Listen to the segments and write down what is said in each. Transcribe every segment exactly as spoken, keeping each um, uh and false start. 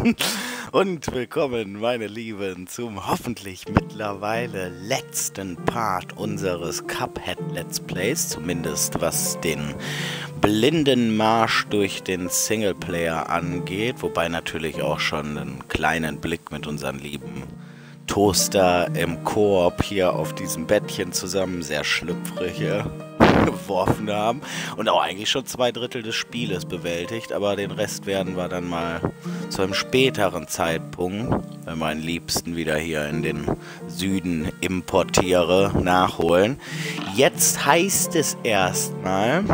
Und willkommen, meine Lieben, zum hoffentlich mittlerweile letzten Part unseres Cuphead Let's Plays, zumindest was den blinden Marsch durch den Singleplayer angeht, wobei natürlich auch schon einen kleinen Blick mit unseren lieben Toaster im Koop hier auf diesem Bettchen zusammen, sehr schlüpfrig, ja, geworfen haben und auch eigentlich schon zwei Drittel des Spieles bewältigt, aber den Rest werden wir dann mal zu einem späteren Zeitpunkt, wenn meinen Liebsten wieder hier in den Süden importiere, nachholen. Jetzt heißt es erstmal,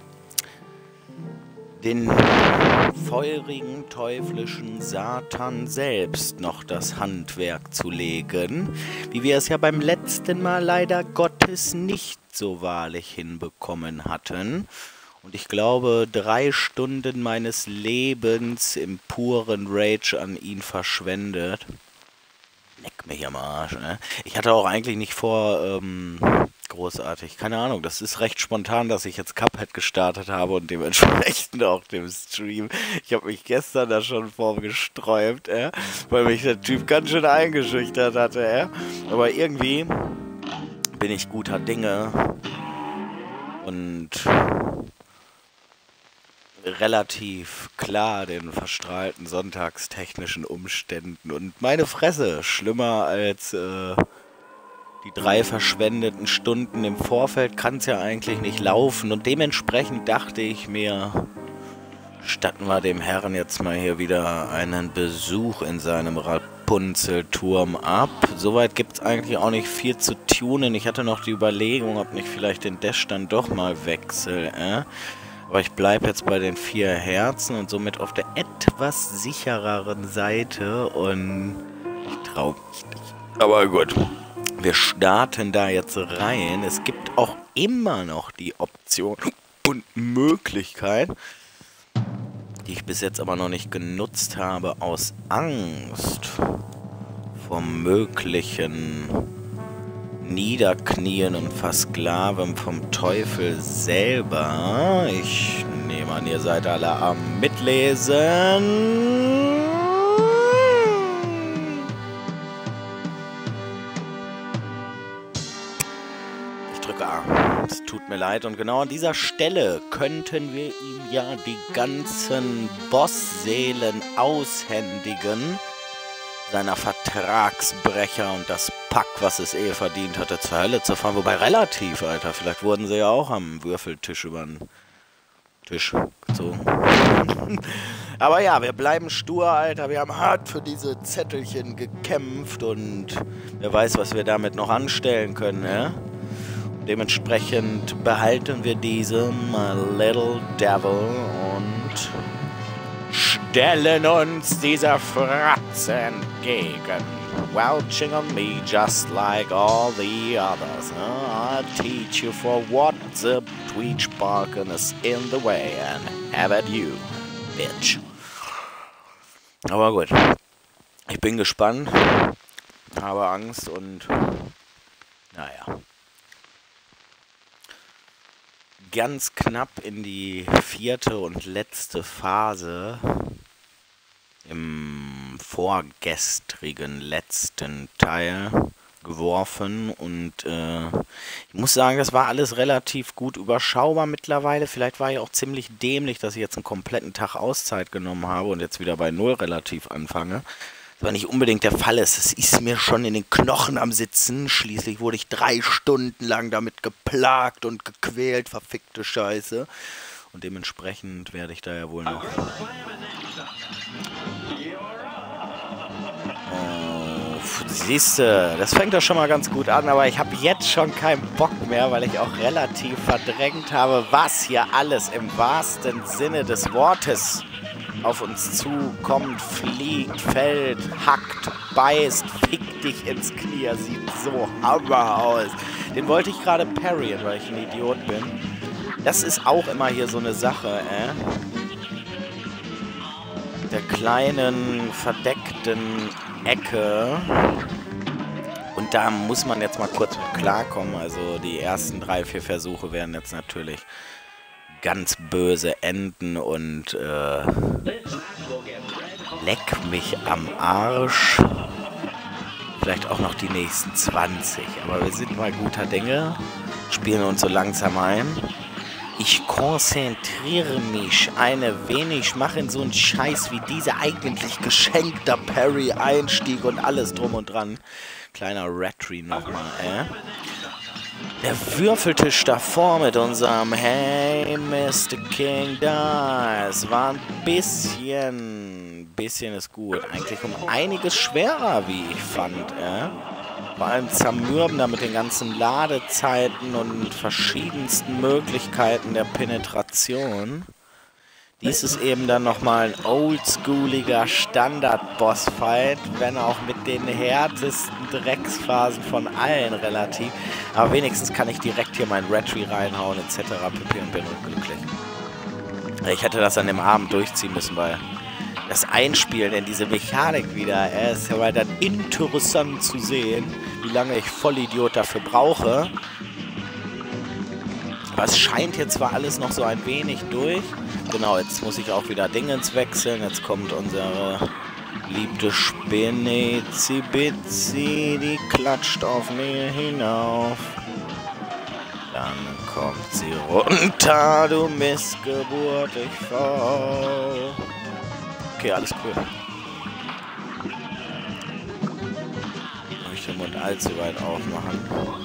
den feurigen, teuflischen Satan selbst noch das Handwerk zu legen, wie wir es ja beim letzten Mal leider Gottes nicht so wahrlich hinbekommen hatten. Und ich glaube, drei Stunden meines Lebens im puren Rage an ihn verschwendet. Leck mich am Arsch, ne? Ich hatte auch eigentlich nicht vor, ähm, großartig, keine Ahnung, das ist recht spontan, dass ich jetzt Cuphead gestartet habe und dementsprechend auch dem Stream. Ich habe mich gestern da schon vorgesträubt, äh, weil mich der Typ ganz schön eingeschüchtert hatte, äh. Aber irgendwie bin ich guter Dinge und relativ klar den verstrahlten sonntagstechnischen Umständen. Und meine Fresse, schlimmer als äh, die drei verschwendeten Stunden im Vorfeld kann es ja eigentlich nicht laufen. Und dementsprechend dachte ich mir, statten wir dem Herrn jetzt mal hier wieder einen Besuch in seinem Rapunzelturm ab. Soweit gibt es eigentlich auch nicht viel zu tunen. Ich hatte noch die Überlegung, ob nicht vielleicht den Dash dann doch mal wechsel, äh? Aber ich bleibe jetzt bei den vier Herzen und somit auf der etwas sichereren Seite und ich traue mich nicht. Aber gut, wir starten da jetzt rein. Es gibt auch immer noch die Option und Möglichkeit, die ich bis jetzt aber noch nicht genutzt habe, aus Angst vor möglichen Niederknien und Versklaven vom Teufel selber. Ich nehme an, ihr seid alle am Mitlesen. Ich drücke A. Es tut mir leid. Und genau an dieser Stelle könnten wir ihm ja die ganzen Bossseelen aushändigen, seiner Vertragsbrecher und das Pack, was es eh verdient hatte, zur Hölle zu fahren. Wobei relativ, Alter. Vielleicht wurden sie ja auch am Würfeltisch über den Tisch gezogen. Aber ja, wir bleiben stur, Alter. Wir haben hart für diese Zettelchen gekämpft und wer weiß, was wir damit noch anstellen können, ja? Dementsprechend behalten wir diese, my little devil, und stellen uns dieser Fratze entgegen. Welching on me just like all the others. Uh, I'll teach you for what the tweech barking is in the way and have at you, bitch. Aber gut. Ich bin gespannt, habe Angst und naja. Ganz knapp in die vierte und letzte Phase im vorgestrigen letzten Teil geworfen und äh, ich muss sagen, das war alles relativ gut überschaubar mittlerweile. Vielleicht war ich auch ziemlich dämlich, dass ich jetzt einen kompletten Tag Auszeit genommen habe und jetzt wieder bei Null relativ anfange. Das war nicht unbedingt der Fall ist. Es ist mir schon in den Knochen am Sitzen. Schließlich wurde ich drei Stunden lang damit geplagt und gequält, verfickte Scheiße. Und dementsprechend werde ich da ja wohl noch... Oh, siehste, das fängt doch schon mal ganz gut an, aber ich habe jetzt schon keinen Bock mehr, weil ich auch relativ verdrängt habe, was hier alles im wahrsten Sinne des Wortes auf uns zukommt, fliegt, fällt, hackt, beißt, fickt dich ins Knie. Sieht so hammer aus. Den wollte ich gerade parryen, weil ich ein Idiot bin. Das ist auch immer hier so eine Sache, äh. Der kleinen, verdeckten Ecke. Und da muss man jetzt mal kurz mit klarkommen. Also die ersten drei, vier Versuche werden jetzt natürlich ganz böse enden und äh, Leck mich am Arsch. Vielleicht auch noch die nächsten zwanzig. Aber wir sind mal guter Dinge. Spielen uns so langsam ein. Ich konzentriere mich eine wenig, mache so einen Scheiß wie dieser eigentlich geschenkter Parry-Einstieg und alles drum und dran. Kleiner Ratry nochmal, äh. Der Würfeltisch davor mit unserem Hey Mister King da. Es war ein bisschen, bisschen ist gut. Eigentlich um einiges schwerer, wie ich fand, äh. Vor allem zermürbender mit den ganzen Ladezeiten und verschiedensten Möglichkeiten der Penetration. Dies ist eben dann nochmal ein oldschooliger Standard-Bossfight, wenn auch mit den härtesten Drecksphasen von allen relativ. Aber wenigstens kann ich direkt hier mein Ratry reinhauen et cetera pp. Und bin glücklich. Ich hätte das an dem Abend durchziehen müssen, weil das Einspielen in diese Mechanik wieder, es ist ja weiter interessant zu sehen, wie lange ich Vollidiot dafür brauche. Aber es scheint jetzt zwar alles noch so ein wenig durch. Genau, jetzt muss ich auch wieder Dingens wechseln. Jetzt kommt unsere liebte Spinne Zibitzi, die klatscht auf mir hinauf. Dann kommt sie runter, du Missgeburt, ich fall. Okay, alles cool. Ich den Mund allzu weit aufmachen.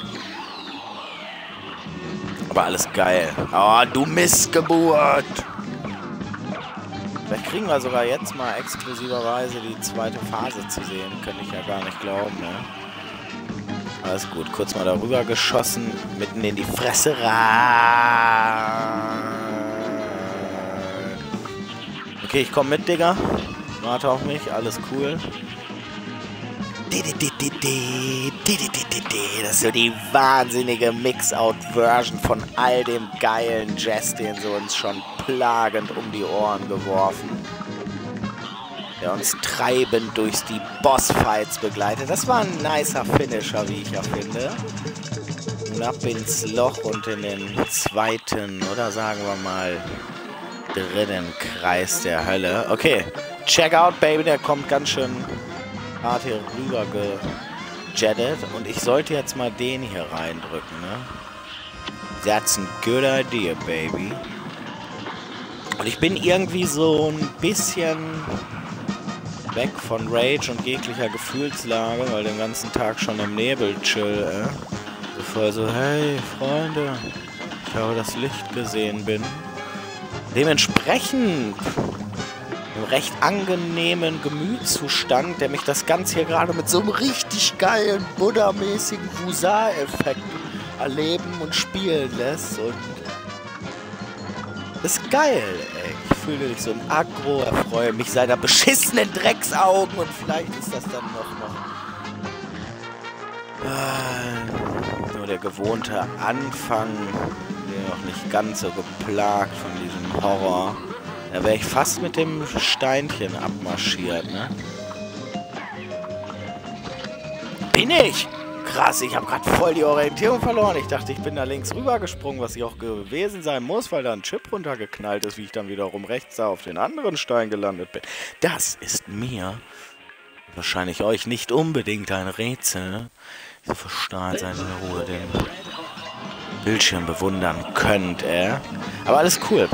Aber alles geil. Oh, du Missgeburt! Vielleicht kriegen wir sogar jetzt mal exklusiverweise die zweite Phase zu sehen. Könnte ich ja gar nicht glauben, ne? Alles gut. Kurz mal darüber geschossen. Mitten in die Fresse rein. Okay, ich komme mit, Digga. Warte auf mich. Alles cool. Das ist so die wahnsinnige Mix-Out-Version von all dem geilen Jazz, den sie uns schon plagend um die Ohren geworfen. Der uns treibend durch die Bossfights begleitet. Das war ein nicer Finisher, wie ich ja finde. Und ab ins Loch und in den zweiten, oder sagen wir mal, dritten Kreis der Hölle. Okay, check out, Baby, der kommt ganz schön hart hier rüber gejettet. Und ich sollte jetzt mal den hier reindrücken, ne? That's a good idea, baby. Und ich bin irgendwie so ein bisschen weg von Rage und jeglicher Gefühlslage, weil den ganzen Tag schon im Nebel chill, äh. Bevor so, hey, Freunde, ich habe das Licht gesehen bin. Dementsprechend recht angenehmen Gemütszustand, der mich das Ganze hier gerade mit so einem richtig geilen, Buddha-mäßigen Wusa-Effekt erleben und spielen lässt. Und das ist geil, ey. Ich fühle mich so ein Aggro, erfreue mich seiner beschissenen Drecksaugen und vielleicht ist das dann noch, noch äh, nur der gewohnte Anfang, der noch nicht ganz so geplagt von diesem Horror. Da wäre ich fast mit dem Steinchen abmarschiert, ne? Bin ich? Krass, ich habe gerade voll die Orientierung verloren. Ich dachte, ich bin da links rüber gesprungen, was ich auch gewesen sein muss, weil da ein Chip runtergeknallt ist, wie ich dann wiederum rechts da auf den anderen Stein gelandet bin. Das ist mir, wahrscheinlich euch, nicht unbedingt ein Rätsel. So verstrahlt seine Ruhe den Bildschirm bewundern könnt, äh. Aber alles cool.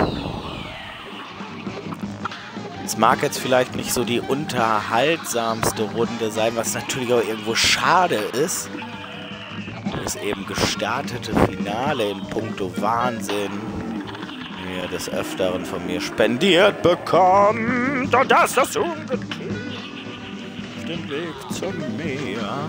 Es mag jetzt vielleicht nicht so die unterhaltsamste Runde sein, was natürlich auch irgendwo schade ist. Das eben gestartete Finale in puncto Wahnsinn mir des Öfteren von mir spendiert bekommt. Und das ist das Ungetier auf den Weg zum Meer.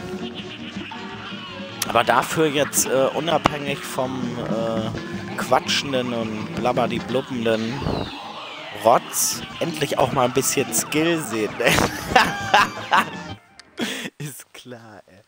Aber dafür jetzt äh, unabhängig vom äh, quatschenden und blabberdiblubbenden Rotz endlich auch mal ein bisschen Skill sehen. Ne? Ist klar, ey.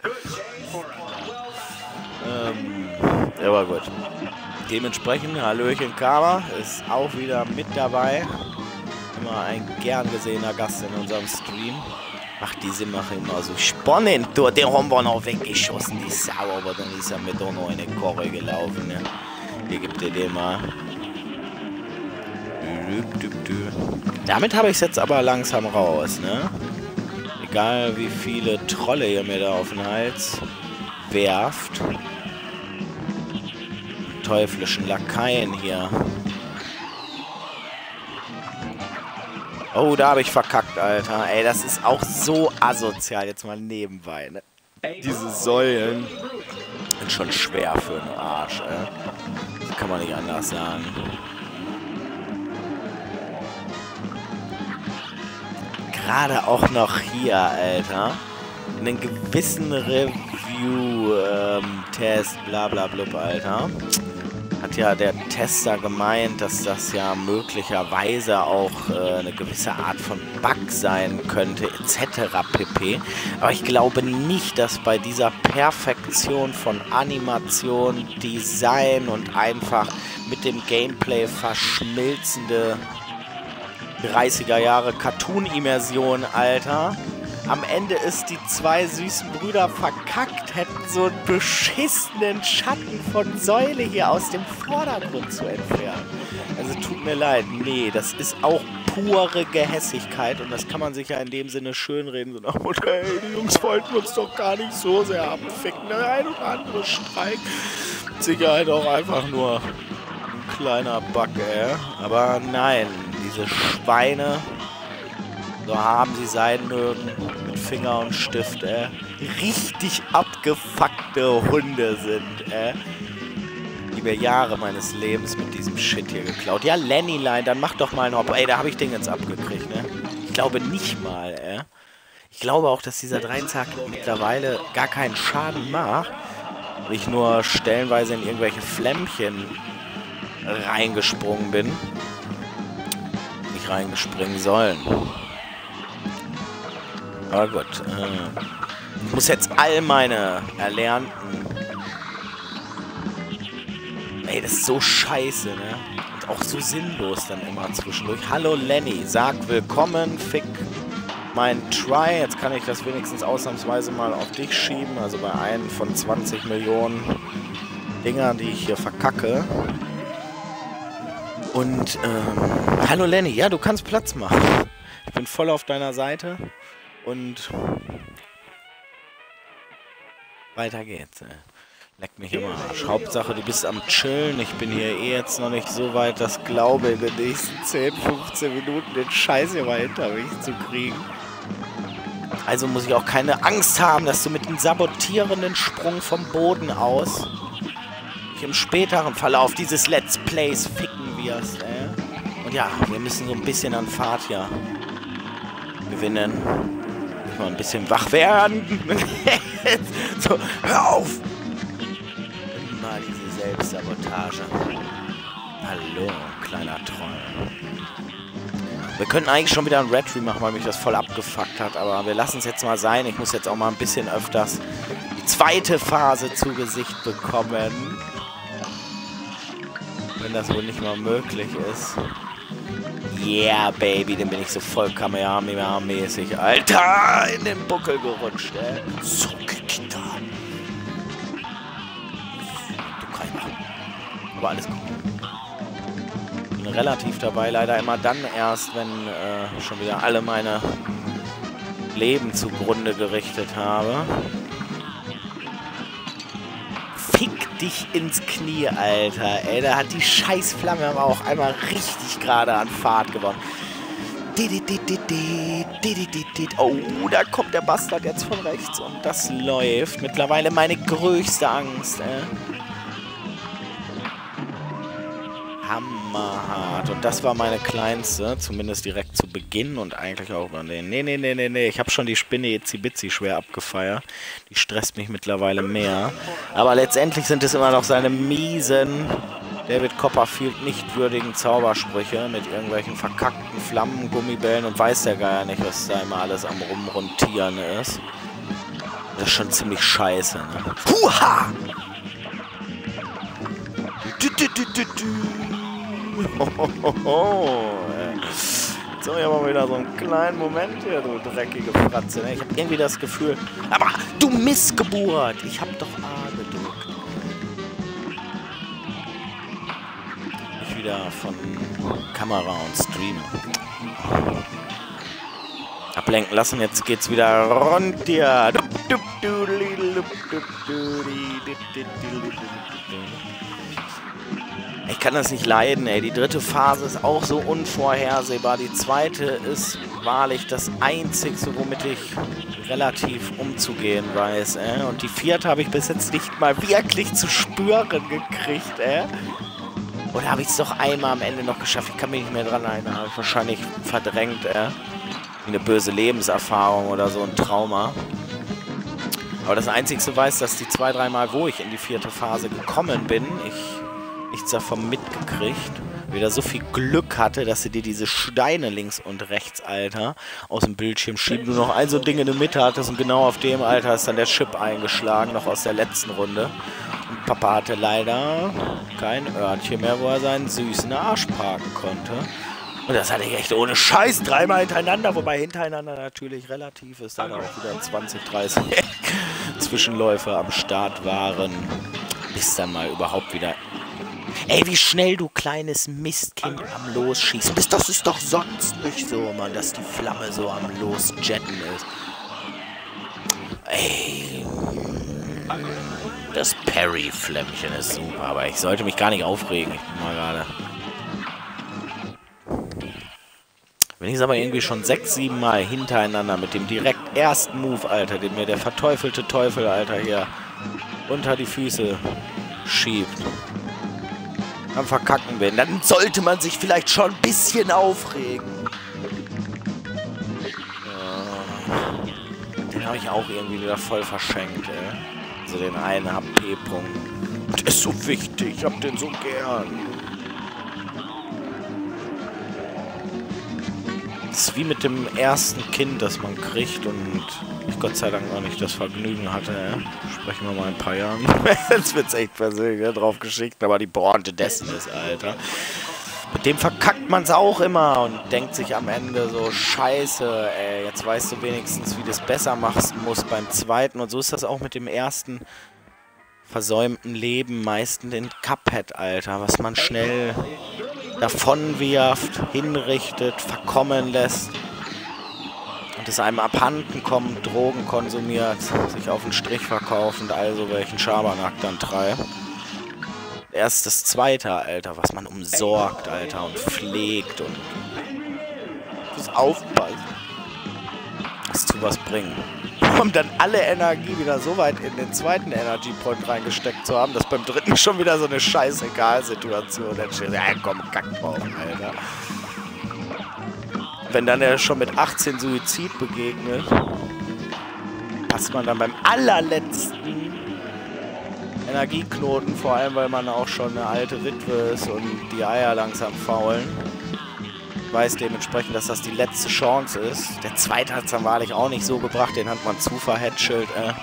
ähm, aber gut. Dementsprechend, Hallöchen Karma ist auch wieder mit dabei. Immer ein gern gesehener Gast in unserem Stream. Ach, diese machen immer so spannend. Den haben wir noch weggeschossen, die Sau. Aber dann ist er mit auch noch in eine Korre gelaufen. Ne? Hier gibt ihr den mal. Düb, düb, düb. Damit habe ich es jetzt aber langsam raus, ne? Egal wie viele Trolle ihr mir da auf den Hals werft. Teuflischen Lakaien hier. Oh, da habe ich verkackt, Alter. Ey, das ist auch so asozial, jetzt mal nebenbei, ne? Diese Säulen sind schon schwer für einen Arsch, ey. Das kann man nicht anders sagen. Gerade auch noch hier, Alter. Einen gewissen Review-Test, ähm, bla bla blub, Alter. Hat ja der Tester gemeint, dass das ja möglicherweise auch äh, eine gewisse Art von Bug sein könnte, et cetera pp. Aber ich glaube nicht, dass bei dieser Perfektion von Animation, Design und einfach mit dem Gameplay verschmilzende dreißiger Jahre Cartoon-Immersion, Alter. Am Ende ist die zwei süßen Brüder verkackt, hätten so einen beschissenen Schatten von Säule hier aus dem Vordergrund zu entfernen. Also tut mir leid, nee, das ist auch pure Gehässigkeit und das kann man sich ja in dem Sinne schönreden. So nach dem Motto, ey, die Jungs wollten uns doch gar nicht so sehr abficken. Der ein oder andere Streik. Mit Sicherheit auch einfach nur ein kleiner Bug, ey. Aber nein, diese Schweine... So haben sie sein mögen, mit Finger und Stift, äh. Richtig abgefuckte Hunde sind, äh. Die mir Jahre meines Lebens mit diesem Shit hier geklaut. Ja, Lennylein, dann mach doch mal einen Hop. Ey, da habe ich den jetzt abgekriegt, ne? Ich glaube nicht mal, äh. Ich glaube auch, dass dieser Dreizack mittlerweile gar keinen Schaden macht. Weil ich nur stellenweise in irgendwelche Flämmchen reingesprungen bin. Nicht reingespringen sollen. Aber gut, äh, ich muss jetzt all meine erlernten... Ey, das ist so scheiße, ne? Und auch so sinnlos dann immer zwischendurch. Hallo Lenny, sag willkommen, fick mein Try. Jetzt kann ich das wenigstens ausnahmsweise mal auf dich schieben. Also bei einem von zwanzig Millionen Dingern, die ich hier verkacke. Und, ähm, hallo Lenny, ja, du kannst Platz machen. Ich bin voll auf deiner Seite. Und weiter geht's, ey. Leck mich immer Arsch. Hauptsache, du bist am Chillen. Ich bin hier eh jetzt noch nicht so weit, dass glaube in den nächsten zehn, fünfzehn Minuten den Scheiß hier mal hinter mich zu kriegen. Also muss ich auch keine Angst haben, dass du mit dem sabotierenden Sprung vom Boden aus dich im späteren Verlauf dieses Let's Plays ficken wirst, ey. Und ja, wir müssen so ein bisschen an Fahrt hier gewinnen. Mal ein bisschen wach werden. So, hör auf! Immer diese Selbstsabotage. Hallo, kleiner Troll. Wir könnten eigentlich schon wieder ein Red Tree machen, weil mich das voll abgefuckt hat, aber wir lassen es jetzt mal sein. Ich muss jetzt auch mal ein bisschen öfters die zweite Phase zu Gesicht bekommen. Wenn das wohl nicht mal möglich ist. Yeah, Baby, dann bin ich so voll Kamehameha-mäßig, Alter, in den Buckel gerutscht, ey. So, Kita. Du Keimer. Aber alles gut. Bin relativ dabei, leider immer dann erst, wenn äh, schon wieder alle meine Leben zugrunde gerichtet habe. Fick dich ins Knie, Alter. Ey, da hat die Scheißflamme aber auch einmal richtig gerade an Fahrt gewonnen. Oh, da kommt der Bastard jetzt von rechts und das läuft. Mittlerweile meine größte Angst, ey. Hammerhart. Und das war meine kleinste, zumindest direkt zu Beginn und eigentlich auch über den. Nee, nee, nee, nee, nee. Ich habe schon die Spinne Itzi-Bitzi schwer abgefeiert. Die stresst mich mittlerweile mehr. Aber letztendlich sind es immer noch seine miesen, David Copperfield nicht würdigen Zaubersprüche mit irgendwelchen verkackten Flammen, Gummibällen und weiß der Geier nicht, was da immer alles am Rumrontieren ist. Das ist schon ziemlich scheiße, ne? Huha! Du, du, du, du, du. Hohoho. Jetzt habe ich aber wieder so einen kleinen Moment hier, du dreckige Fratze. Ne? Ich habe irgendwie das Gefühl... Aber du Missgeburt! Ich habe doch A gedrückt. Ich wieder von Kamera und Stream. Ablenken lassen, jetzt geht's wieder runter. Ich kann das nicht leiden, ey. Die dritte Phase ist auch so unvorhersehbar. Die zweite ist wahrlich das Einzige, womit ich relativ umzugehen weiß, ey. Und die vierte habe ich bis jetzt nicht mal wirklich zu spüren gekriegt, ey. Oder habe ich es doch einmal am Ende noch geschafft? Ich kann mich nicht mehr dran erinnern. Habe ich wahrscheinlich verdrängt, ey. Wie eine böse Lebenserfahrung oder so ein Trauma. Aber das Einzige weiß, dass die zwei, dreimal, wo ich in die vierte Phase gekommen bin, ich nichts davon mitgekriegt. Wieder so viel Glück hatte, dass sie dir diese Steine links und rechts, Alter, aus dem Bildschirm schieben. Du noch ein so Ding in der Mitte hattest und genau auf dem, Alter, ist dann der Chip eingeschlagen, noch aus der letzten Runde. Und Papa hatte leider kein Örtchen mehr, wo er seinen süßen Arsch parken konnte. Und das hatte ich echt ohne Scheiß dreimal hintereinander, wobei hintereinander natürlich relativ ist, da auch wieder zwanzig, dreißig Zwischenläufe am Start waren, bis dann mal überhaupt wieder... Ey, wie schnell du kleines Mistkind am Losschießen bist. Das ist doch sonst nicht so, Mann, dass die Flamme so am Losjetten ist. Ey, das Parry-Flämmchen ist super, aber ich sollte mich gar nicht aufregen. Ich bin mal gerade... Wenn ich es aber irgendwie schon sechs, sieben Mal hintereinander mit dem direkt ersten Move, Alter, den mir der verteufelte Teufel, Alter, hier unter die Füße schiebt, am Verkacken bin, dann sollte man sich vielleicht schon ein bisschen aufregen. Ja. Den habe ich auch irgendwie wieder voll verschenkt, ey. Also den einen H P-Punkt. Der ist so wichtig, ich hab den so gern. Das ist wie mit dem ersten Kind, das man kriegt und ich Gott sei Dank noch nicht das Vergnügen hatte. Ja? Sprechen wir mal in ein paar Jahren. Jetzt wird's echt persönlich, ja, drauf geschickt, aber die Pointe dessen ist, Alter. Mit dem verkackt man's auch immer und denkt sich am Ende so, scheiße, ey, jetzt weißt du wenigstens, wie du es besser machst musst beim zweiten. Und so ist das auch mit dem ersten versäumten Leben, meistens in Cuphead, Alter, was man schnell davon wirft, hinrichtet, verkommen lässt und es einem abhanden kommt, Drogen konsumiert, sich auf den Strich verkauft und also welchen Schabernack dann treibt. Erst das zweite, Alter, was man umsorgt, Alter, und pflegt und das aufpasst, das zu was bringen. Um dann alle Energie wieder so weit in den zweiten Energy Point reingesteckt zu haben, dass beim dritten schon wieder so eine Scheißegal-Situation entsteht. Ja, komm, kack drauf, Alter. Wenn dann er schon mit achtzehn Suizid begegnet, passt man dann beim allerletzten Energieknoten, vor allem weil man auch schon eine alte Witwe ist und die Eier langsam faulen, weiß dementsprechend, dass das die letzte Chance ist. Der zweite hat es dann wahrlich auch nicht so gebracht, den hat man zu verhätschelt. Äh.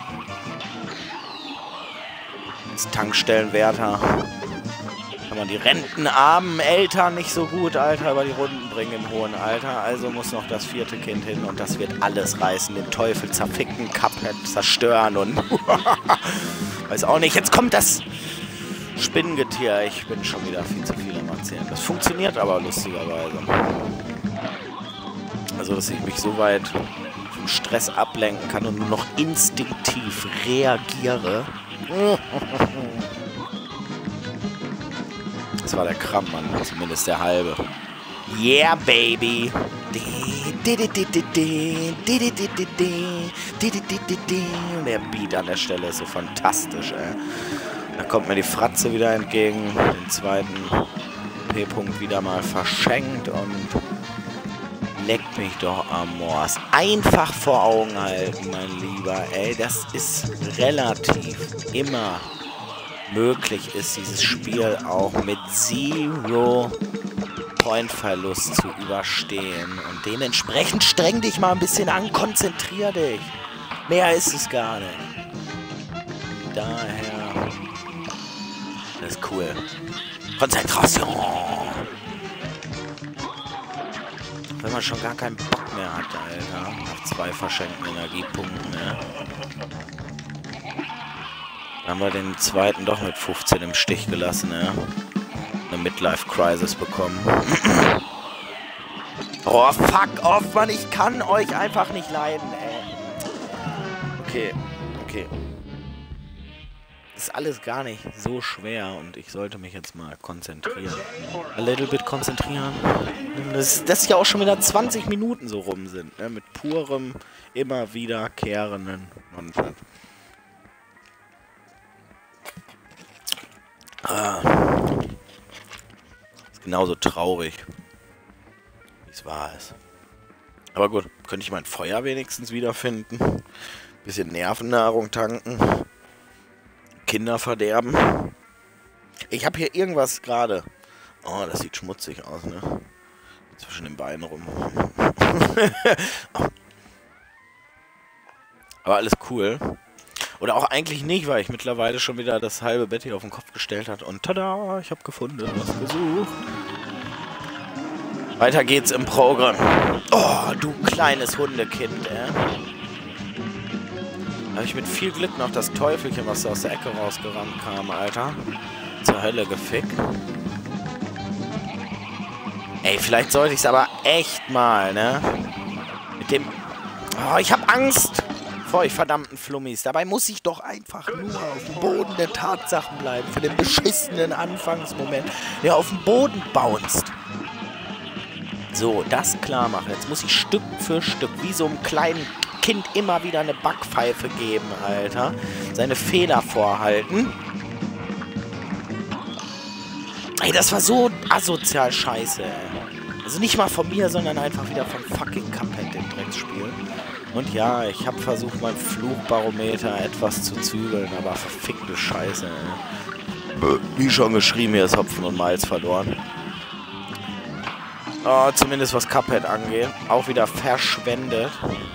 Als Tankstellenwärter kann man die rentenarmen Eltern nicht so gut, Alter, über die Runden bringen im hohen Alter. Also muss noch das vierte Kind hin und das wird alles reißen, den Teufel zerficken, Cuphead zerstören und weiß auch nicht, jetzt kommt das Spinnengetier. Ich bin schon wieder viel zu viel am Erzählen. Das funktioniert aber lustigerweise. Also, dass ich mich so weit vom Stress ablenken kann und nur noch instinktiv reagiere. Das war der Kram, Mann. Zumindest der halbe. Yeah, baby! Der Beat an der Stelle ist so fantastisch, ey. Da kommt mir die Fratze wieder entgegen, den zweiten P-Punkt wieder mal verschenkt und leckt mich doch am Mors. Einfach vor Augen halten, mein Lieber. Ey, das ist relativ immer möglich ist, dieses Spiel auch mit Zero Point-Verlust zu überstehen. Und dementsprechend streng dich mal ein bisschen an, konzentrier dich. Mehr ist es gar nicht. Daher... Das ist cool. Konzentration! Wenn man schon gar keinen Bock mehr hat, Alter. Nach zwei verschenkten Energiepunkten, ne? Dann haben wir den zweiten doch mit fünfzehn im Stich gelassen, ne? eine Midlife-Crisis bekommen. Oh, fuck off, Mann, ich kann euch einfach nicht leiden, ey. Okay, okay. Ist alles gar nicht so schwer und ich sollte mich jetzt mal konzentrieren. A little bit konzentrieren. Das, das ja auch schon wieder zwanzig Minuten so rum sind, ne? Mit purem, immer wiederkehrenden Nonsens. Ah. Ist genauso traurig, wie es war ist. Aber gut, könnte ich mein Feuer wenigstens wiederfinden. Bisschen Nervennahrung tanken. Kinder verderben. Ich habe hier irgendwas gerade. Oh, das sieht schmutzig aus, ne? Zwischen den Beinen rum. Aber alles cool. Oder auch eigentlich nicht, weil ich mittlerweile schon wieder das halbe Bett hier auf den Kopf gestellt hat. Und tada, ich habe gefunden, was gesucht. Weiter geht's im Programm. Oh, du kleines Hundekind, ey. Habe ich mit viel Glück noch das Teufelchen, was da aus der Ecke rausgerannt kam, Alter. Zur Hölle gefickt. Ey, vielleicht sollte ich es aber echt mal, ne? Mit dem... Oh, ich hab Angst vor euch verdammten Flummis. Dabei muss ich doch einfach nur auf dem Boden der Tatsachen bleiben. Für den beschissenen Anfangsmoment, der auf dem Boden bounced. So, das klar machen. Jetzt muss ich Stück für Stück, wie so einem kleinen Kind, immer wieder eine Backpfeife geben, Alter. Seine Fehler vorhalten. Ey, das war so asozial scheiße, ey. Also nicht mal von mir, sondern einfach wieder von fucking Cuphead, dem Drecksspiel. Und ja, ich habe versucht, mein Fluchbarometer etwas zu zügeln, aber verfickte Scheiße, ey. Wie schon geschrieben, hier ist Hopfen und Malz verloren. Oh, zumindest was Cuphead angeht. Auch wieder verschwendet.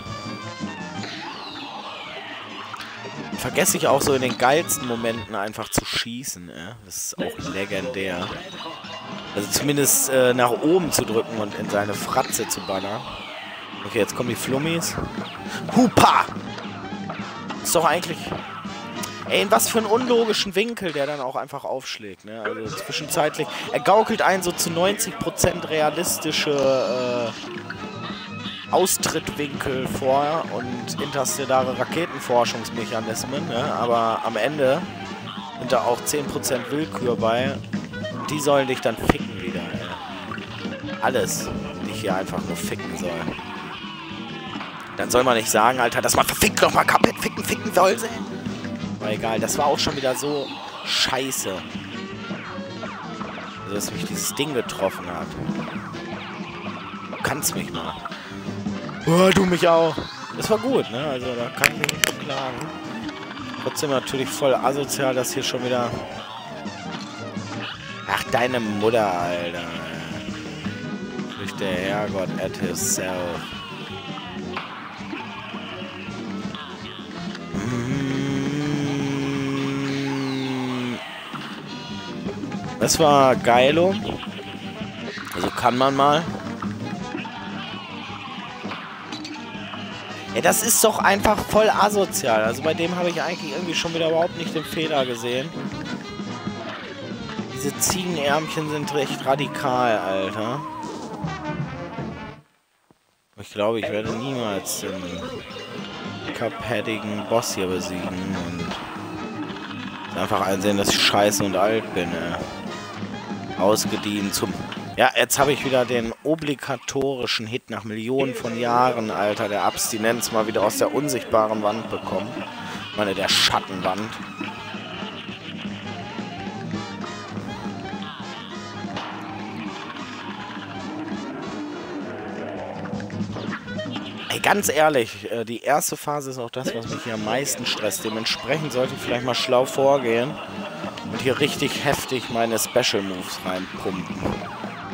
Vergesse ich auch so in den geilsten Momenten einfach zu schießen. Äh? Das ist auch legendär. Also zumindest äh, nach oben zu drücken und in seine Fratze zu ballern. Okay, jetzt kommen die Flummis. Hupa! Ist doch eigentlich... Ey, in was für einen unlogischen Winkel der dann auch einfach aufschlägt, ne? Also zwischenzeitlich... Er gaukelt einen so zu neunzig Prozent realistische... Äh, Austrittwinkel vor und interstellare Raketenforschungsmechanismen, ne? Aber am Ende sind da auch zehn Prozent Willkür bei. Und die sollen dich dann ficken wieder, ey. Alles dich hier einfach nur ficken soll. Dann soll man nicht sagen, Alter, dass man verfickt doch mal Cuphead ficken, ficken soll, ey. Aber egal, das war auch schon wieder so scheiße. Also, dass mich dieses Ding getroffen hat. Du kannst mich mal. Oh, du mich auch. Das war gut, ne? Also da kann ich mich nicht beklagen. Trotzdem natürlich voll asozial, dass hier schon wieder... Ach, deine Mutter, Alter. Durch der Herrgott at himself. Das war geilo. Also kann man mal. Ja, das ist doch einfach voll asozial. Also bei dem habe ich eigentlich irgendwie schon wieder überhaupt nicht den Fehler gesehen. Diese Ziegenärmchen sind recht radikal, Alter. Ich glaube, ich werde niemals den cupheadigen Boss hier besiegen und einfach einsehen, dass ich scheiße und alt bin, ey. Ausgedient zum... Ja, jetzt habe ich wieder den obligatorischen Hit nach Millionen von Jahren, Alter, der Abstinenz mal wieder aus der unsichtbaren Wand bekommen. Ich meine, der Schattenwand. Ey, ganz ehrlich, die erste Phase ist auch das, was mich hier am meisten stresst. Dementsprechend sollte ich vielleicht mal schlau vorgehen und hier richtig heftig meine Special Moves reinpumpen.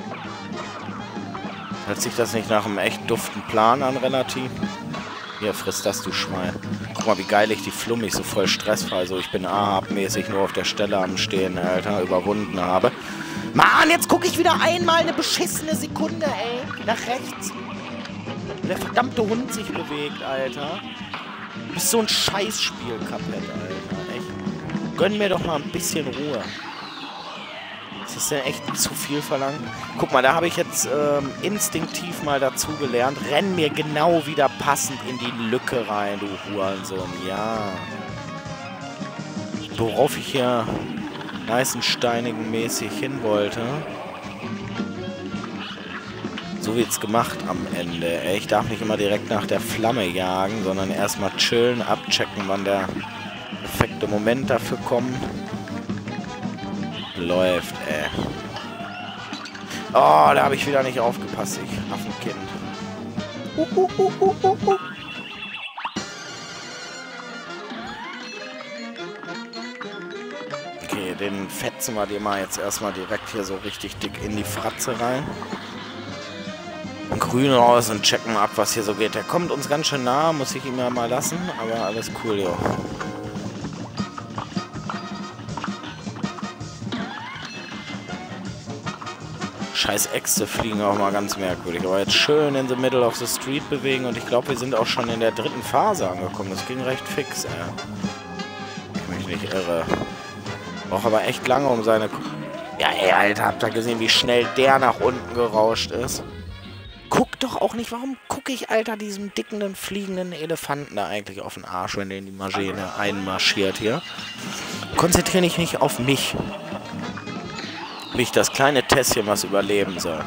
Hört sich das nicht nach einem echt duften Plan an, relativ? Hier, frisst das, du Schwein. Guck mal, wie geil ich die Flummig so voll stressfrei, so ich bin Ahab-mäßig nur auf der Stelle am Stehen, Alter, überwunden habe. Mann, jetzt gucke ich wieder einmal eine beschissene Sekunde, ey, nach rechts. Und der verdammte Hund sich bewegt, Alter. Du bist so ein Scheißspiel, Cuphead, Alter, echt. Gönn mir doch mal ein bisschen Ruhe. Ist das denn echt zu viel verlangt? Guck mal, da habe ich jetzt ähm, instinktiv mal dazu gelernt. Renn mir genau wieder passend in die Lücke rein, du Hurensohn. Ja. Worauf ich hier Neißensteinigen mäßig hin wollte. So wird's gemacht am Ende. Ey, ich darf nicht immer direkt nach der Flamme jagen, sondern erstmal chillen, abchecken, wann der perfekte Moment dafür kommt. Läuft, ey. Oh, da habe ich wieder nicht aufgepasst, ich Affenkind. Uh, uh, uh, uh, uh, uh. Okay, den fetzen wir dir mal jetzt erstmal direkt hier so richtig dick in die Fratze rein. Grün raus und checken ab, was hier so geht. Der kommt uns ganz schön nah, muss ich ihm ja mal lassen, aber alles cool, jo. Scheiß Äxte fliegen auch mal ganz merkwürdig. Aber jetzt schön in the middle of the street bewegen und ich glaube, wir sind auch schon in der dritten Phase angekommen. Das ging recht fix, ey. Ich mich nicht irre. Braucht aber echt lange um seine... Ja, ey, Alter, habt ihr gesehen, wie schnell der nach unten gerauscht ist? Guck doch auch nicht, warum gucke ich, Alter, diesem dicken, fliegenden Elefanten da eigentlich auf den Arsch, wenn der in die Maschine einmarschiert hier. Konzentriere dich nicht auf mich. Wie ich das kleine Tässchen, was überleben soll.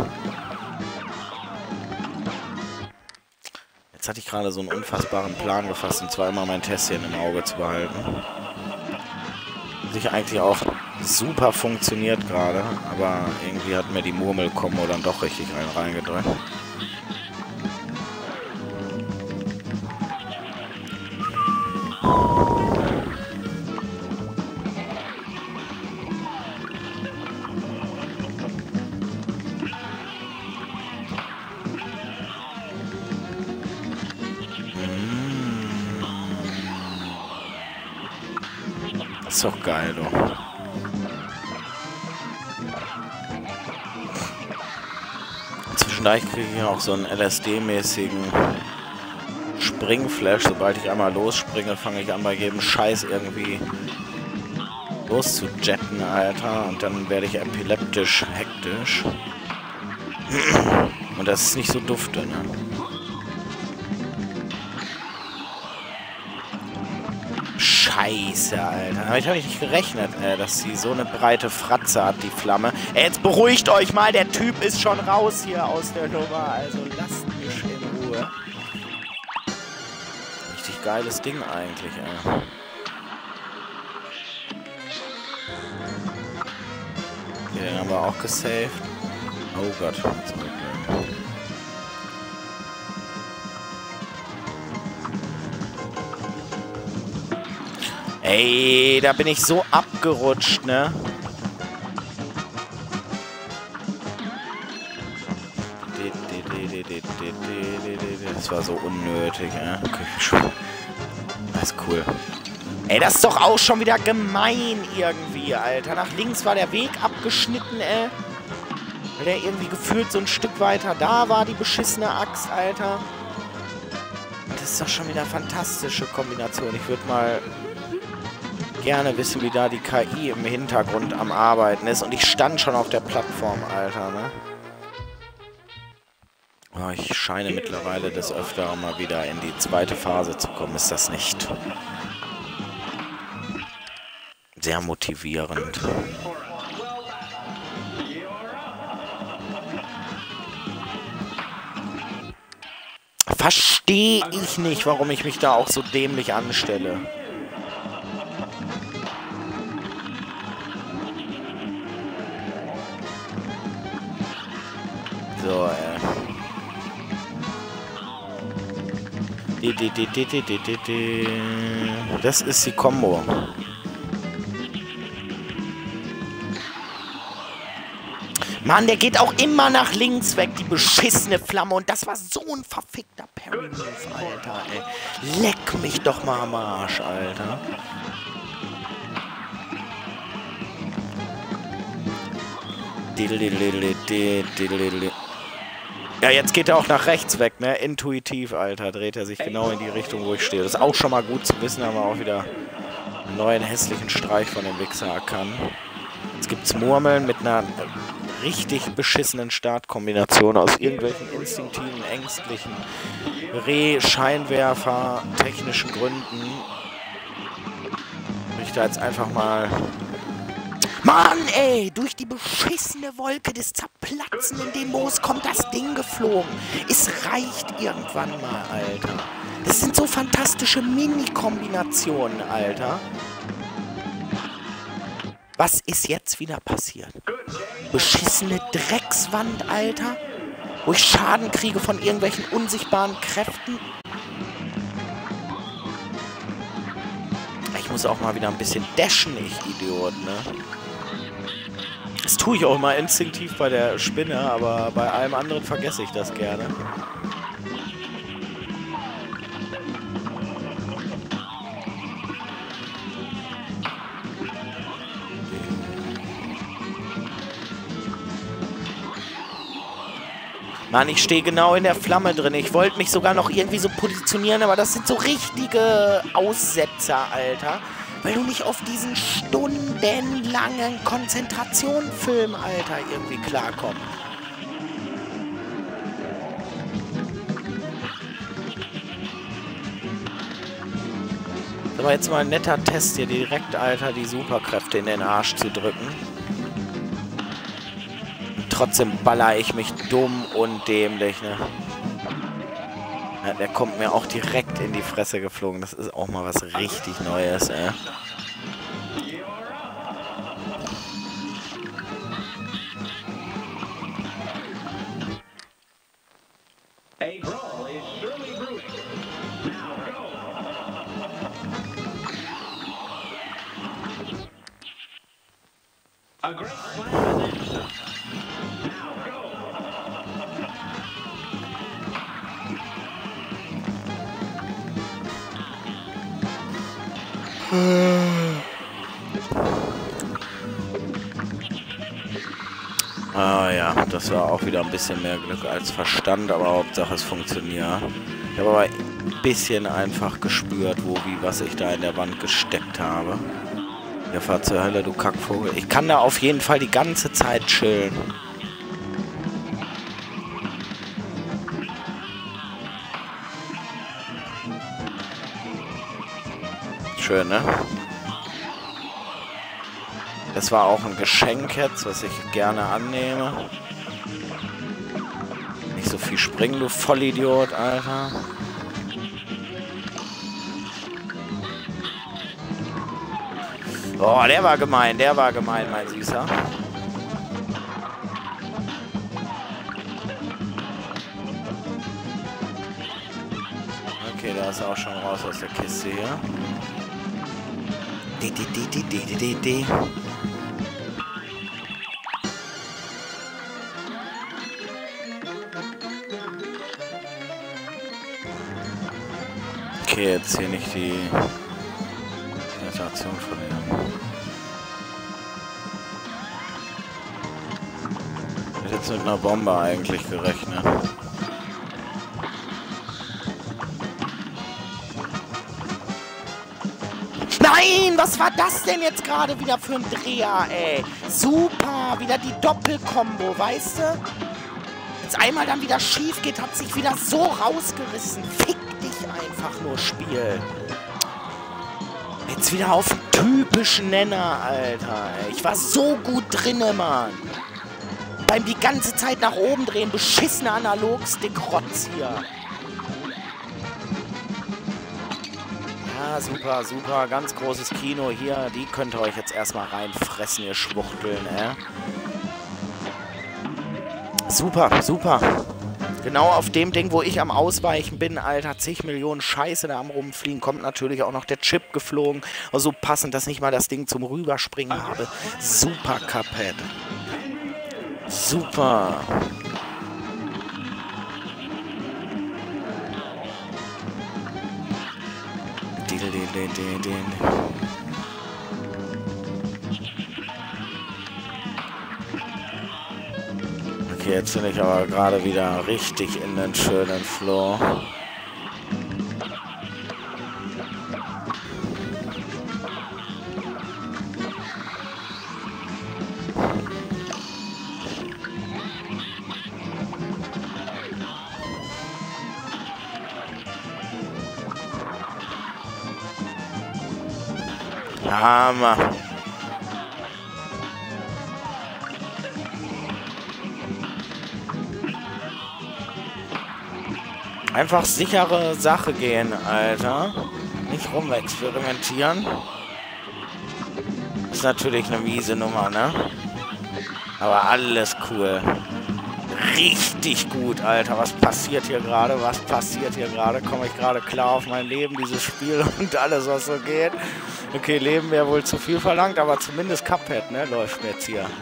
Jetzt hatte ich gerade so einen unfassbaren Plan gefasst, und zwar immer mein Tässchen im Auge zu behalten. Sich eigentlich auch super funktioniert gerade, aber irgendwie hat mir die Murmelkombo dann doch richtig einen reingedrückt. Ist doch geil, doch. Zwischendurch kriege ich auch so einen L S D-mäßigen Springflash. Sobald ich einmal losspringe, fange ich an, bei jedem Scheiß irgendwie loszujetten, Alter. Und dann werde ich epileptisch, hektisch. Und das ist nicht so dufte, ne? Scheiße, Alter. Damit habe ich nicht gerechnet, äh, dass sie so eine breite Fratze hat, die Flamme. Ey, jetzt beruhigt euch mal, der Typ ist schon raus hier aus der Nummer. Also lasst mich in Ruhe. Richtig geiles Ding eigentlich, ey. Okay, den haben wir auch gesaved. Oh Gott, zurück. Ey, da bin ich so abgerutscht, ne? Das war so unnötig, ne? Das ist cool. Ey, das ist doch auch schon wieder gemein irgendwie, Alter. Nach links war der Weg abgeschnitten, ey. Weil der irgendwie gefühlt so ein Stück weiter da war, die beschissene Axt, Alter. Das ist doch schon wieder eine fantastische Kombination. Ich würde mal gerne wissen, wie da die K I im Hintergrund am Arbeiten ist. Und ich stand schon auf der Plattform, Alter, ne? Oh, ich scheine mittlerweile des Öfteren mal wieder in die zweite Phase zu kommen. Ist das nicht sehr motivierend? Verstehe ich nicht, warum ich mich da auch so dämlich anstelle. So, äh. Die, die, die, die, die, die, die, die. Das ist die Combo. Mann, der geht auch immer nach links weg, die beschissene Flamme. Und das war so ein verfickter Parry-Move, Alter, ey. Leck mich doch mal am Arsch, Alter. Ja, jetzt geht er auch nach rechts weg, ne? Intuitiv, Alter. Dreht er sich genau in die Richtung, wo ich stehe. Das ist auch schon mal gut zu wissen, haben wir auch wieder einen neuen hässlichen Streich von dem Wichser erkannt. Jetzt gibt es Murmeln mit einer richtig beschissenen Startkombination aus irgendwelchen instinktiven, ängstlichen Reh-Scheinwerfer, technischen Gründen. Ich da jetzt einfach mal... Mann, ey! Durch die beschissene Wolke des zerplatzenden Demos kommt das Ding geflogen. Es reicht irgendwann mal, Alter. Das sind so fantastische Mini-Kombinationen, Alter. Was ist jetzt wieder passiert? Beschissene Dreckswand, Alter. Wo ich Schaden kriege von irgendwelchen unsichtbaren Kräften. Ich muss auch mal wieder ein bisschen dashen, ich Idiot, ne? Das tue ich auch mal instinktiv bei der Spinne, aber bei allem anderen vergesse ich das gerne. Mann, ich stehe genau in der Flamme drin. Ich wollte mich sogar noch irgendwie so positionieren, aber das sind so richtige Aussetzer, Alter. Weil du nicht auf diesen stundenlangen Konzentrationfilm, Alter, irgendwie klarkommst. Aber jetzt mal ein netter Test hier direkt, Alter, die Superkräfte in den Arsch zu drücken. Trotzdem baller ich mich dumm und dämlich, ne? Ja, der kommt mir auch direkt in die Fresse geflogen. Das ist auch mal was richtig Neues, ey. Ah ja, das war auch wieder ein bisschen mehr Glück als Verstand, aber Hauptsache es funktioniert. Ich habe aber ein bisschen einfach gespürt, wo, wie, was ich da in der Wand gesteckt habe. Ja, fahr zur Hölle, du Kackvogel. Ich kann da auf jeden Fall die ganze Zeit chillen. Schön, ne? Das war auch ein Geschenk jetzt, was ich gerne annehme. Nicht so viel springen, du Vollidiot, Alter. Oh, der war gemein, der war gemein, mein Süßer. Okay, da ist er auch schon raus aus der Kiste hier. Die, die, die, die, die, die, die, die. Okay, jetzt hier nicht die Situation von ihm. Ich hätte jetzt mit einer Bombe eigentlich gerechnet. Nein, was war das denn jetzt gerade wieder für ein Dreher, ey? Super, wieder die Doppelkombo, weißt du? Wenn's einmal dann wieder schief geht, hat sich wieder so rausgerissen. Fick dich einfach nur, Spiel. Jetzt wieder auf den typischen Nenner, Alter. Ey. Ich war so gut drinne, Mann. Beim die ganze Zeit nach oben drehen, beschissene Analogstick-Rotz hier. Ja, super, super. Ganz großes Kino hier. Die könnt ihr euch jetzt erstmal reinfressen, ihr Schwuchteln, ey. Super, super. Genau auf dem Ding, wo ich am Ausweichen bin, Alter, zig Millionen Scheiße da am Rumfliegen, kommt natürlich auch noch der Chip geflogen. Also passend, dass ich mal das Ding zum Rüberspringen habe. Super, Cuphead. Super. Okay, jetzt bin ich aber gerade wieder richtig in den schönen Floor. Hammer. Einfach sichere Sache gehen, Alter. Nicht rumexperimentieren. Ist natürlich eine miese Nummer, ne? Aber alles cool. Richtig gut, Alter. Was passiert hier gerade? Was passiert hier gerade? Komme ich gerade klar auf mein Leben, dieses Spiel und alles, was so geht? Okay, Leben wäre wohl zu viel verlangt, aber zumindest Cuphead, ne? Läuft mir jetzt hier.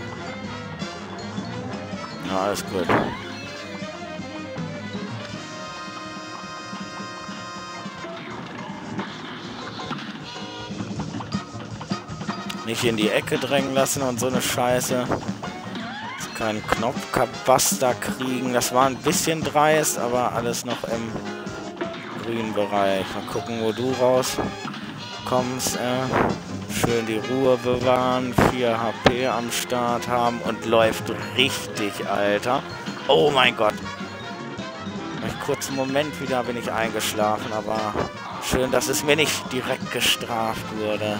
Ja, alles gut. Nicht in die Ecke drängen lassen und so eine Scheiße. Keinen Knopfkabaster kriegen. Das war ein bisschen dreist, aber alles noch im grünen Bereich. Mal gucken, wo du rauskommst. Äh. Schön die Ruhe bewahren. vier H P am Start haben und läuft richtig, Alter. Oh mein Gott. Einen kurzen Moment wieder bin ich eingeschlafen, aber schön, dass es mir nicht direkt gestraft wurde.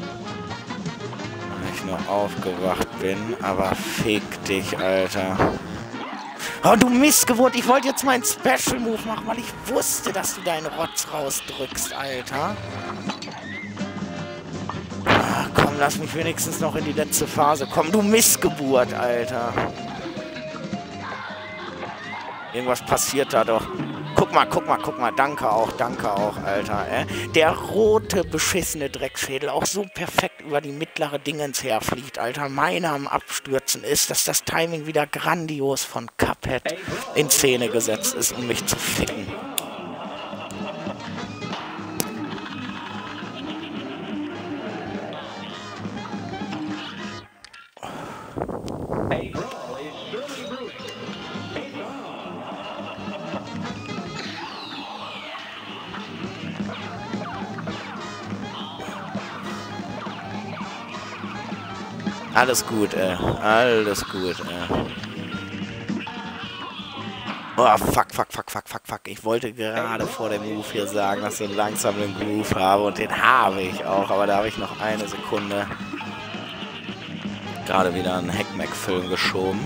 Nur aufgewacht bin, aber fick dich, Alter. Oh, du Missgeburt, ich wollte jetzt meinen Special Move machen, weil ich wusste, dass du deinen Rotz rausdrückst, Alter. Ah, komm, lass mich wenigstens noch in die letzte Phase kommen. Du Missgeburt, Alter. Irgendwas passiert da doch. Guck mal, guck mal, guck mal. Danke auch, danke auch, Alter. Äh? Der rote, beschissene Dreckschädel auch so perfekt über die mittlere Dingens herfliegt, Alter. Meiner am Abstürzen ist, dass das Timing wieder grandios von Cuphead in Szene gesetzt ist, um mich zu ficken. Alles gut, ey. Alles gut, ey. Oh, fuck, fuck, fuck, fuck, fuck, fuck. Ich wollte gerade vor dem Move hier sagen, dass ich langsam einen Groove habe. Und den habe ich auch. Aber da habe ich noch eine Sekunde gerade wieder einen Hackmack-Film geschoben.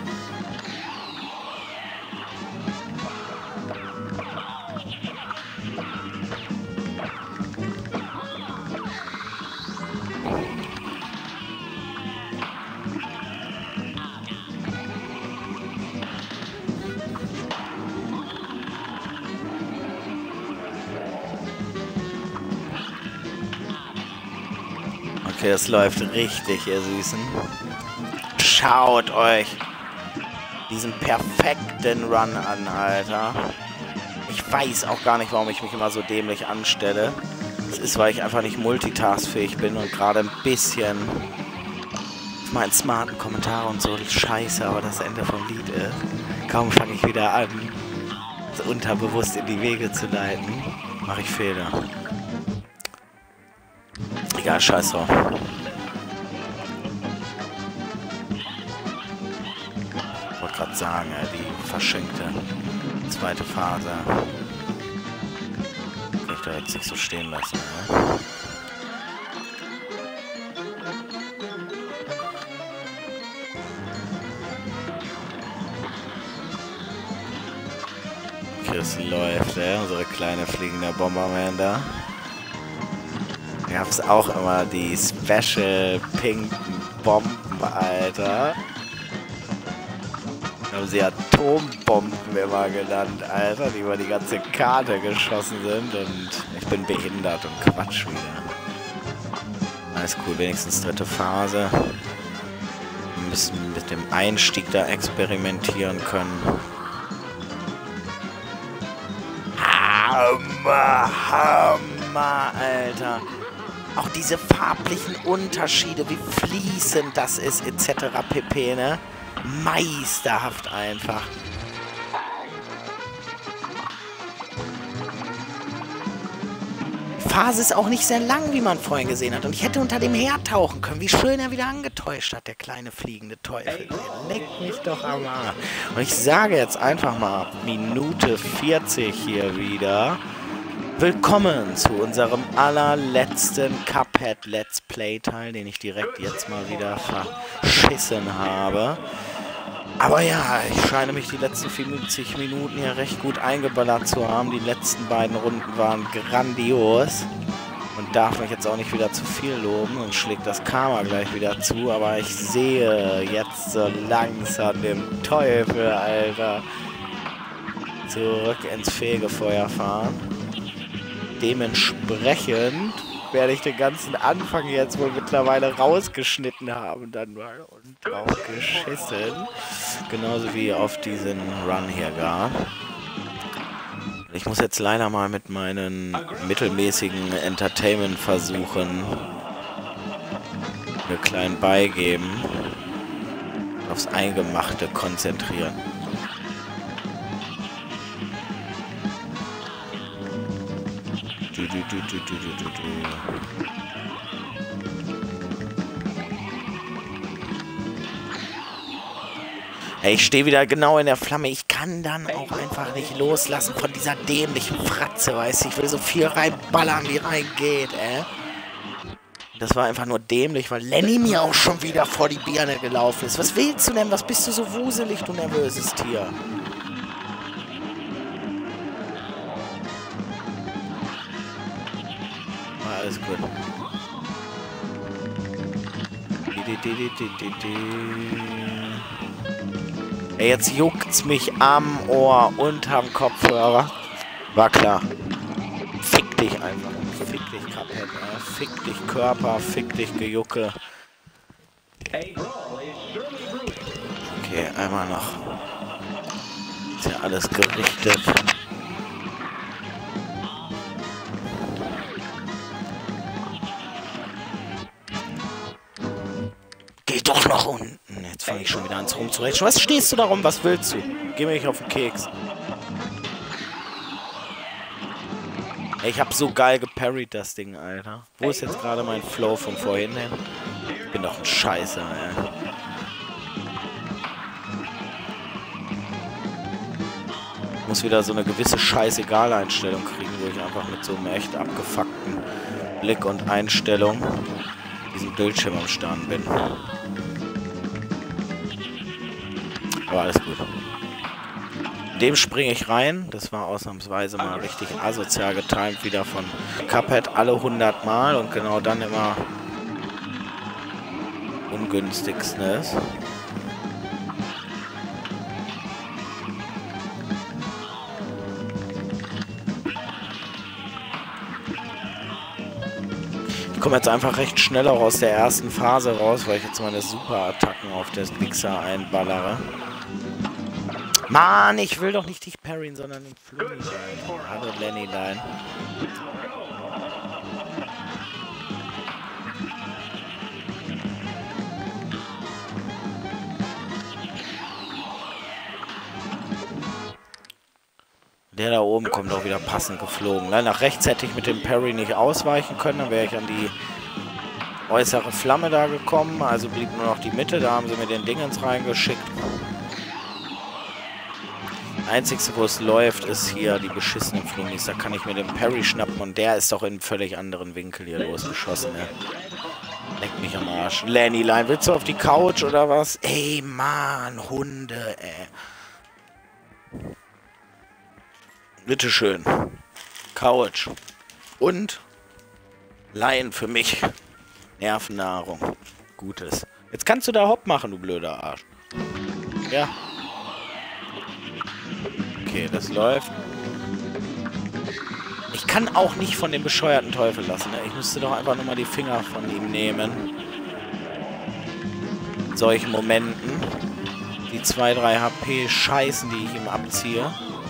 Okay, es läuft richtig, ihr Süßen. Schaut euch diesen perfekten Run an, Alter. Ich weiß auch gar nicht, warum ich mich immer so dämlich anstelle. Es ist, weil ich einfach nicht multitaskfähig bin und gerade ein bisschen meinen smarten Kommentare und so scheiße, aber das Ende vom Lied ist. Kaum fange ich wieder an, so unterbewusst in die Wege zu leiten, mache ich Fehler. Egal, scheiß drauf. Ich wollte gerade sagen, ja, die verschenkte zweite Phase. Kann ich da jetzt nicht so stehen lassen, ne? Okay, es läuft, ja, unsere kleine fliegende Bomberman da. Gab es auch immer die Special pinken Bomben, Alter. Haben sie Atombomben immer genannt, Alter, die über die ganze Karte geschossen sind und ich bin behindert und Quatsch wieder. Alles cool, wenigstens dritte Phase. Wir müssen mit dem Einstieg da experimentieren können. Hammer, Hammer, Alter. Auch diese farblichen Unterschiede, wie fließend das ist, et cetera pp, ne? Meisterhaft einfach. Die Phase ist auch nicht sehr lang, wie man vorhin gesehen hat. Und ich hätte unter dem hertauchen können. Wie schön er wieder angetäuscht hat, der kleine fliegende Teufel. Leck mich doch am Arsch. Und ich sage jetzt einfach mal, Minute vierzig hier wieder. Willkommen zu unserem allerletzten Cuphead Let's Play Teil, den ich direkt jetzt mal wieder verschissen habe. Aber ja, ich scheine mich die letzten vierundsiebzig Minuten hier recht gut eingeballert zu haben. Die letzten beiden Runden waren grandios. Und darf mich jetzt auch nicht wieder zu viel loben und schlägt das Karma gleich wieder zu. Aber ich sehe jetzt so langsam den Teufel, Alter, zurück ins Fegefeuer fahren. Dementsprechend werde ich den ganzen Anfang jetzt wohl mittlerweile rausgeschnitten haben dann mal und drauf geschissen. Genauso wie auf diesen Run hier gar. Ich muss jetzt leider mal mit meinen mittelmäßigen Entertainment-Versuchen mir klein beigeben, aufs Eingemachte konzentrieren. Du, du, du, du, du, du, du. Ey, ich stehe wieder genau in der Flamme. Ich kann dann auch einfach nicht loslassen von dieser dämlichen Fratze, weißt du. Ich will so viel reinballern, wie reingeht, ey. Das war einfach nur dämlich, weil Lenny mir auch schon wieder vor die Birne gelaufen ist. Was willst du denn? Was bist du so wuselig, du nervöses Tier? Alles gut. Ey, jetzt juckt's mich am Ohr und am Kopfhörer. War klar. Fick dich einfach. Fick dich, Cuphead. Ja. Fick dich, Körper. Fick dich, Gejucke. Okay, einmal noch. Ist ja alles gerichtet. Geh doch nach unten. Jetzt fange ich schon wieder an zu rumzurechnen. Was stehst du da rum? Was willst du? Geh mir nicht auf den Keks. Ey, ich hab so geil geparried, das Ding, Alter. Wo ist jetzt gerade mein Flow von vorhin hin? Ich bin doch ein Scheiße, ey. Ich muss wieder so eine gewisse Scheißegal-Einstellung kriegen, wo ich einfach mit so einem echt abgefuckten Blick und Einstellung diesen Bildschirm am Starren bin. Aber alles gut. Dem springe ich rein. Das war ausnahmsweise mal richtig asozial getimt, wieder von Cuphead alle hundert Mal und genau dann immer ungünstigstes. Ich komme jetzt einfach recht schnell auch aus der ersten Phase raus, weil ich jetzt meine Super-Attacken auf das Mixer einballere. Mann, ich will doch nicht dich parryen, sondern den Flummi. Hallo Lenny Line. Der da oben kommt auch wieder passend geflogen. Nach rechts hätte ich mit dem Parry nicht ausweichen können, dann wäre ich an die äußere Flamme da gekommen. Also blieb nur noch die Mitte, da haben sie mir den Dingens reingeschickt. Einzigste, wo es läuft, ist hier die beschissenen Flummis. Da kann ich mir den Parry schnappen und der ist doch in einem völlig anderen Winkel hier losgeschossen. Ne? Leck mich am Arsch. Lenny Line, willst du auf die Couch oder was? Ey, Mann, Hunde, ey. Bitteschön. Couch. Und Laien für mich. Nervennahrung. Gutes. Jetzt kannst du da Hopp machen, du blöder Arsch. Ja. Okay, das läuft. Ich kann auch nicht von dem bescheuerten Teufel lassen. Ne? Ich müsste doch einfach nur mal die Finger von ihm nehmen. In solchen Momenten. Die zwei, drei H P Scheißen, die ich ihm abziehe.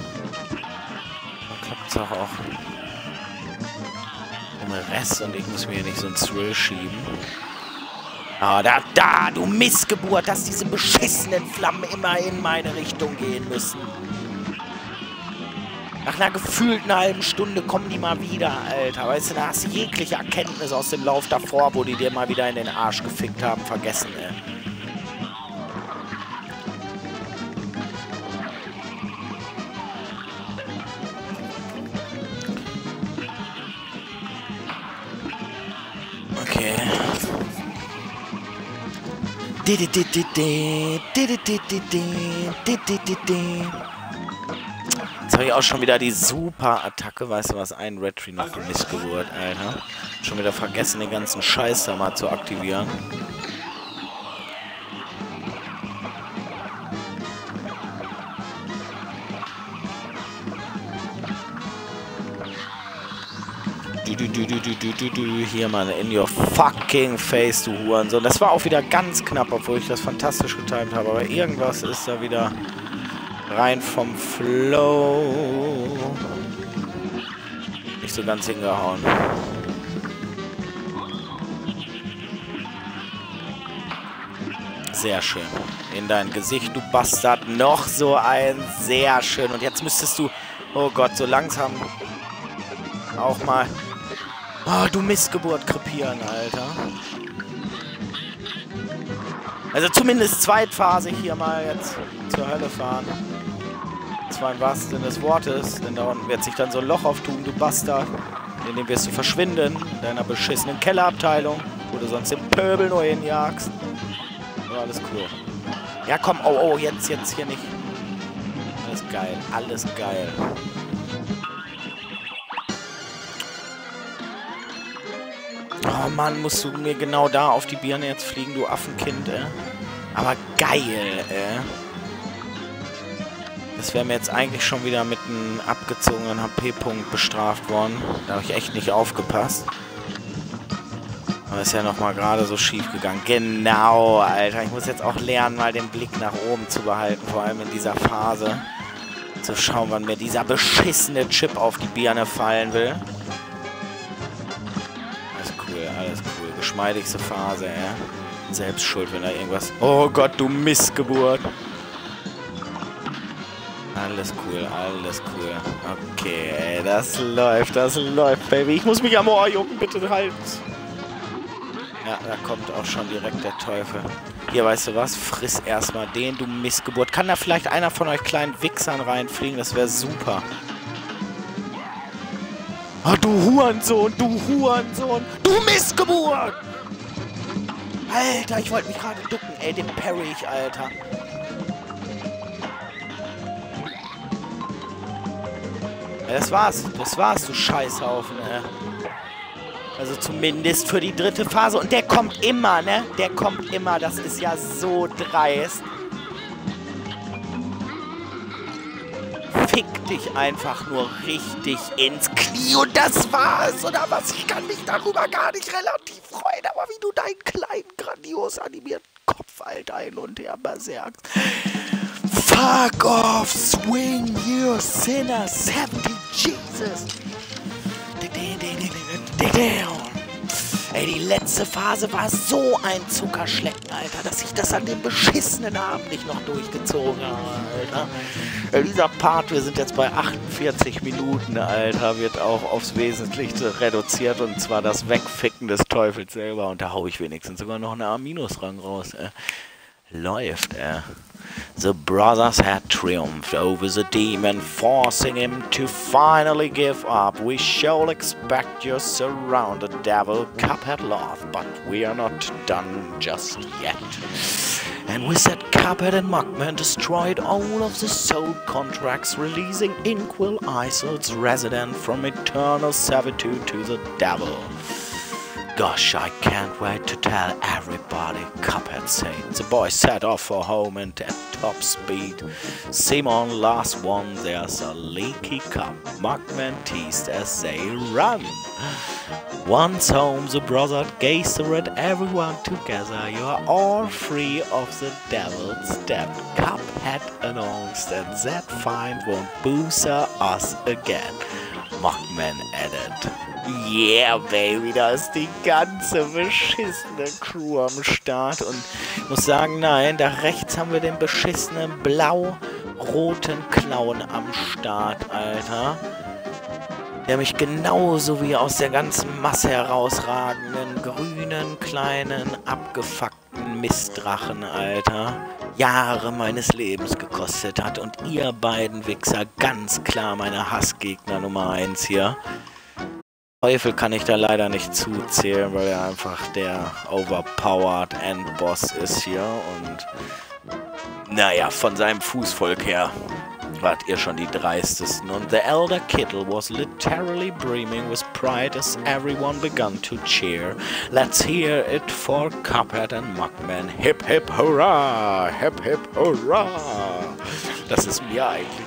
Dann klappt es auch auch. Um den Rest und ich muss mir hier nicht so ein Thrill schieben. Ah, da, da, du Missgeburt, dass diese beschissenen Flammen immer in meine Richtung gehen müssen. Nach einer gefühlten halben Stunde kommen die mal wieder, Alter. Weißt du, da hast du jegliche Erkenntnis aus dem Lauf davor, wo die dir mal wieder in den Arsch gefickt haben, vergessen, ey. Okay. Jetzt habe ich auch schon wieder die super Attacke. Weißt du was? Ein Red Tree noch für Missgeburt, Alter. Schon wieder vergessen, den ganzen Scheiß da mal zu aktivieren. Du, du, du, du, du, du, du. Hier, Mann, in your fucking face, du Hurensohn. Das war auch wieder ganz knapp, obwohl ich das fantastisch getimt habe. Aber irgendwas ist da wieder rein vom Flow. Nicht so ganz hingehauen. Sehr schön. In dein Gesicht, du Bastard. Noch so ein. Sehr schön. Und jetzt müsstest du, oh Gott, so langsam auch mal... Oh, du Missgeburt krepieren, Alter. Also zumindest Zweitphase hier mal jetzt zur Hölle fahren. Zwar im wahrsten Sinne des Wortes, denn da unten wird sich dann so ein Loch auftun, du Bastard. In dem wirst du verschwinden, in deiner beschissenen Kellerabteilung, wo du sonst den Pöbel nur hinjagst. Ja, alles cool. Ja, komm, oh, oh, jetzt, jetzt hier nicht. Alles geil, alles geil. Oh Mann, musst du mir genau da auf die Birne jetzt fliegen, du Affenkind, ey. Aber geil, ey. Das wäre mir jetzt eigentlich schon wieder mit einem abgezogenen H P-Punkt bestraft worden. Da habe ich echt nicht aufgepasst. Aber ist ja nochmal gerade so schief gegangen. Genau, Alter. Ich muss jetzt auch lernen, mal den Blick nach oben zu behalten. Vor allem in dieser Phase. Zu schauen, wann mir dieser beschissene Chip auf die Birne fallen will. Alles cool. Geschmeidigste Phase, ja. Selbst schuld, wenn da irgendwas... Oh Gott, du Missgeburt. Alles cool, alles cool. Okay, ey, das läuft, das läuft, Baby. Ich muss mich am Ohr jucken, bitte halt. Ja, da kommt auch schon direkt der Teufel. Hier, weißt du was? Friss erstmal den, du Missgeburt. Kann da vielleicht einer von euch kleinen Wichsern reinfliegen? Das wäre super. Oh, du Hurensohn, du Hurensohn, du Missgeburt! Alter, ich wollte mich gerade ducken. Ey, den parry ich, Alter. Ja, das war's, das war's, du Scheißhaufen, ey. Also zumindest für die dritte Phase. Und der kommt immer, ne? Der kommt immer, das ist ja so dreist. Fick dich einfach nur richtig ins Knie und das war's, oder was? Ich kann mich darüber gar nicht relativ freuen, aber wie du deinen kleinen, grandios animierten Kopf, Alter, hin und her berserkst. Fuck off, swing your sinner, seventy Jesus. Ey, die letzte Phase war so ein Zuckerschlecken, Alter, dass ich das an dem beschissenen Abend nicht noch durchgezogen habe, Alter. Ey, dieser Part, wir sind jetzt bei achtundvierzig Minuten, Alter, wird auch aufs Wesentlichste reduziert, und zwar das Wegficken des Teufels selber. Und da hau ich wenigstens sogar noch einen A-Rang raus, ey. Läuft, ey. The brothers had triumphed over the demon, forcing him to finally give up. We shall expect you surround the devil, Cuphead Loth, but we are not done just yet. And with that, Cuphead and Mugman destroyed all of the soul contracts, releasing Inkwell Isol's resident from eternal servitude to the devil. Gosh, I can't wait to tell everybody, Cuphead said. The boys set off for home and at top speed. Simon last one, there's a leaky cup. Mugman teased as they run. Once home, the brother gazed at everyone together. You are all free of the devil's debt. Cuphead announced, and that fine won't boozer us again. Mugman added. Yeah, baby, da ist die ganze beschissene Crew am Start. Und ich muss sagen, nein, da rechts haben wir den beschissenen blau-roten Clown am Start, Alter. Der mich genauso wie aus der ganzen Masse herausragenden, grünen, kleinen, abgefuckten Mistdrachen, Alter, Jahre meines Lebens gekostet hat. Und ihr beiden Wichser ganz klar meine Hassgegner Nummer eins hier. Teufel kann ich da leider nicht zuzählen, weil er einfach der overpowered Endboss ist hier und naja, von seinem Fußvolk her wart ihr schon die dreistesten. Und the elder Kittle was literally brimming with pride as everyone began to cheer. Let's hear it for Cuphead and Mugman. Hip hip hurrah! Hip hip hurrah! Das ist mir eigentlich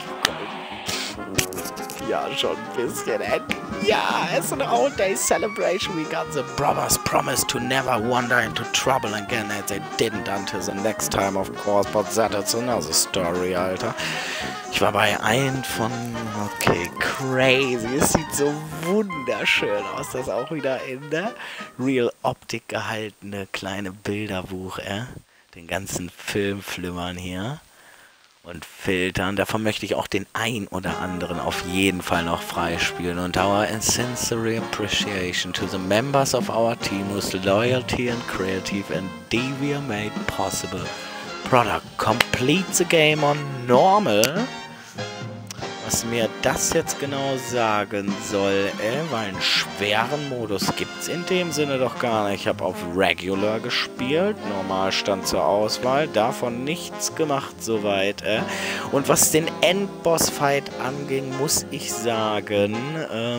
ja schon ein bisschen. Ja, it's an old day celebration. We got the brothers promised to never wander into trouble again, and they didn't until the next time, of course. But that is another story, Alter. Ich war bei einem von... Okay, crazy. Es sieht so wunderschön aus. Das ist auch wieder in der Real Optik gehaltene kleine Bilderbuch, äh? Den ganzen Filmflimmern hier. Und filtern. Davon möchte ich auch den ein oder anderen auf jeden Fall noch freispielen. Und our sincere appreciation to the members of our team whose loyalty and creative endeavor made possible. Product complete the game on normal. Was mir das jetzt genau sagen soll, äh, weil einen schweren Modus gibt es in dem Sinne doch gar nicht. Ich habe auf Regular gespielt, normal stand zur Auswahl, davon nichts gemacht soweit. Äh. Und was den Endboss-Fight anging, muss ich sagen, ähm,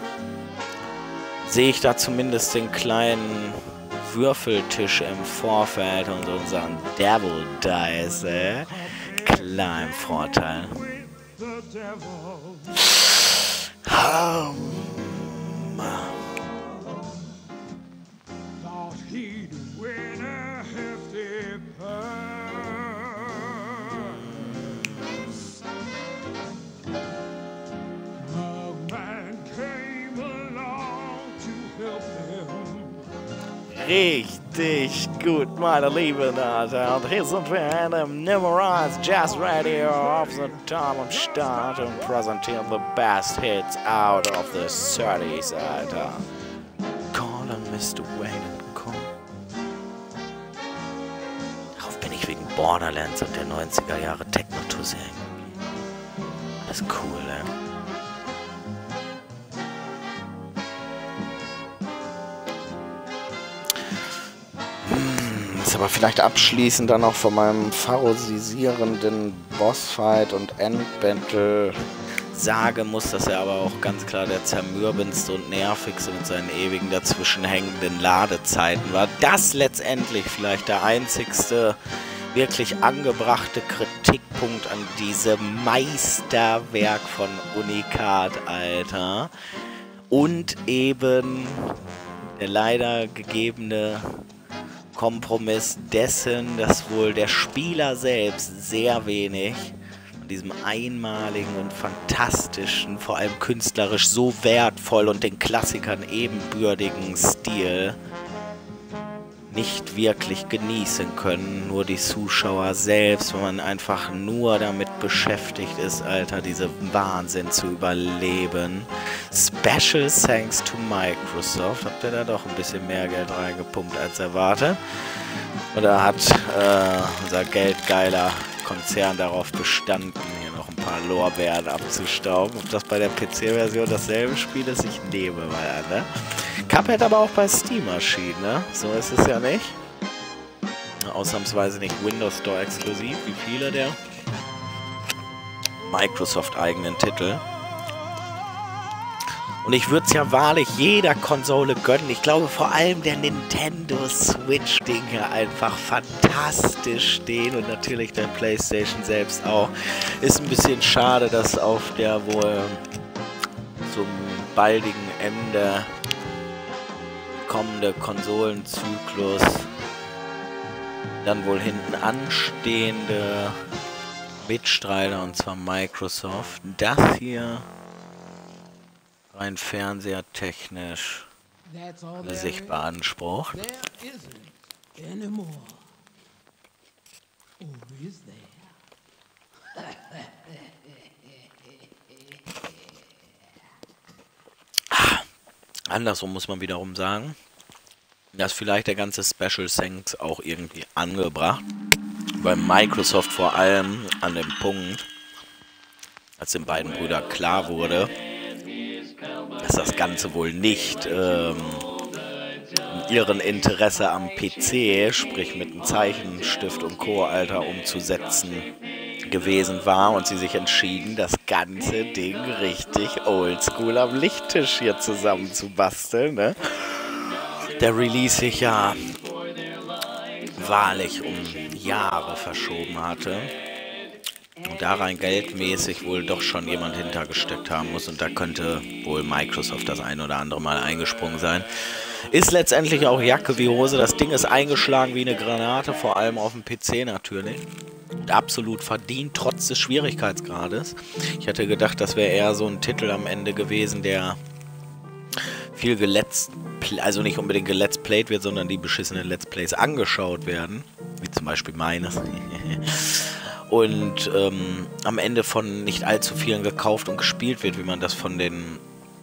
sehe ich da zumindest den kleinen Würfeltisch im Vorfeld und unseren Devil Dice, äh, klar im Vorteil. Um, Thought he'd win a hefty purse. Mugman came along to help him. Richtig gut, meine Lieben, Alter. Und hier sind wir in dem Numerous Jazz Radio auf the Time am Start und präsentieren the best hits out of the thirties, Alter. Call on Mister Wayne and Call. Darauf bin ich wegen Borderlands und der neunziger Jahre Techno-Tusse hängen. Das ist cool, ey. Aber vielleicht abschließend dann auch von meinem pharaosisierenden Bossfight und Endbattle sagen muss, dass er aber auch ganz klar der zermürbendste und nervigste mit seinen ewigen dazwischenhängenden Ladezeiten war. Das letztendlich vielleicht der einzigste wirklich angebrachte Kritikpunkt an diesem Meisterwerk von Unikat, Alter. Und eben der leider gegebene Kompromiss dessen, dass wohl der Spieler selbst sehr wenig von diesem einmaligen und fantastischen, vor allem künstlerisch so wertvoll und den Klassikern ebenbürtigen Stil nicht wirklich genießen können. Nur die Zuschauer selbst, wenn man einfach nur damit beschäftigt ist, Alter, diese Wahnsinn zu überleben. Special thanks to Microsoft. Habt ihr da doch ein bisschen mehr Geld reingepumpt als erwartet? Oder hat äh, unser geldgeiler Konzern darauf bestanden, hier noch ein paar Lorbeeren abzustauben? Ob das bei der P C-Version dasselbe Spiel ist, ich nehme mal an, ne? Cuphead aber auch bei Steam erschienen, ne? So ist es ja nicht. Ausnahmsweise nicht Windows Store exklusiv, wie viele der Microsoft-eigenen Titel. Und ich würde es ja wahrlich jeder Konsole gönnen. Ich glaube vor allem der Nintendo Switch-Dinge einfach fantastisch stehen und natürlich der PlayStation selbst auch. Ist ein bisschen schade, dass auf der wohl zum baldigen Ende kommende Konsolenzyklus dann wohl hinten anstehende Mitstreiter, und zwar Microsoft, das hier rein fernsehertechnisch sich beansprucht. Andersrum muss man wiederum sagen, dass vielleicht der ganze Special Thanks auch irgendwie angebracht, bei Microsoft vor allem an dem Punkt, als den beiden Brüdern klar wurde, dass dass das Ganze wohl nicht ähm, in ihren Interesse am P C, sprich mit einem Zeichenstift und Co. Alter, umzusetzen gewesen war und sie sich entschieden, das ganze Ding richtig oldschool am Lichttisch hier zusammen zu basteln. Ne? Der Release sich ja wahrlich um Jahre verschoben hatte und da rein geldmäßig wohl doch schon jemand hintergesteckt haben muss und da könnte wohl Microsoft das ein oder andere Mal eingesprungen sein. Ist letztendlich auch Jacke wie Hose, das Ding ist eingeschlagen wie eine Granate, vor allem auf dem P C natürlich. Und absolut verdient, trotz des Schwierigkeitsgrades. Ich hätte gedacht, das wäre eher so ein Titel am Ende gewesen, der viel geletzt, also nicht unbedingt gelet's played wird, sondern die beschissenen Let's Plays angeschaut werden. Wie zum Beispiel meines. Und ähm, am Ende von nicht allzu vielen gekauft und gespielt wird, wie man das von den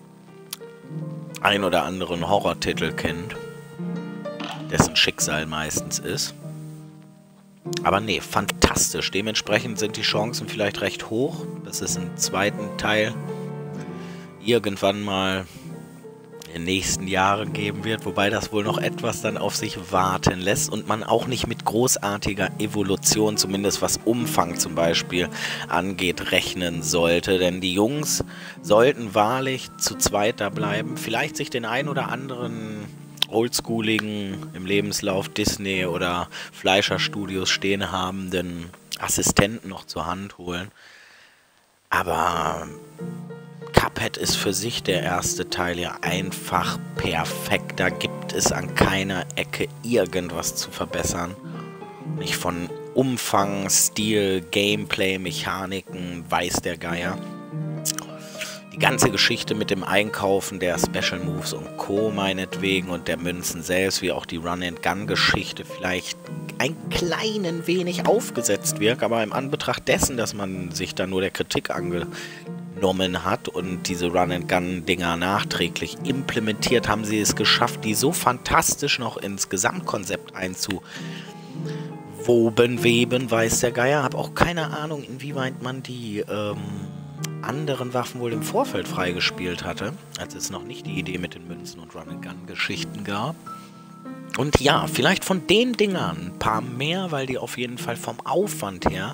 ein oder anderen Horrortitel kennt. Dessen Schicksal meistens ist. Aber nee, fantastisch. Dementsprechend sind die Chancen vielleicht recht hoch, dass es einen zweiten Teil irgendwann mal in den nächsten Jahren geben wird, wobei das wohl noch etwas dann auf sich warten lässt und man auch nicht mit großartiger Evolution, zumindest was Umfang zum Beispiel angeht, rechnen sollte, denn die Jungs sollten wahrlich zu zweit da bleiben, vielleicht sich den ein oder anderen oldschooligen, im Lebenslauf Disney oder Fleischer Studios stehen habenden Assistenten noch zur Hand holen, aber Cuphead ist für sich der erste Teil ja einfach perfekt. Da gibt es an keiner Ecke irgendwas zu verbessern. Nicht von Umfang, Stil, Gameplay, Mechaniken, weiß der Geier. Die ganze Geschichte mit dem Einkaufen der Special Moves und Co. meinetwegen und der Münzen selbst, wie auch die Run-and-Gun-Geschichte vielleicht ein kleinen wenig aufgesetzt wirkt, aber im Anbetracht dessen, dass man sich da nur der Kritik angenommen hat und diese Run-and-Gun-Dinger nachträglich implementiert, haben sie es geschafft, die so fantastisch noch ins Gesamtkonzept einzuwoben, weben, weiß der Geier. Hab auch keine Ahnung, inwieweit man die ähm, anderen Waffen wohl im Vorfeld freigespielt hatte, als es noch nicht die Idee mit den Münzen und Run-and-Gun-Geschichten gab. Und ja, vielleicht von den Dingern ein paar mehr, weil die auf jeden Fall vom Aufwand her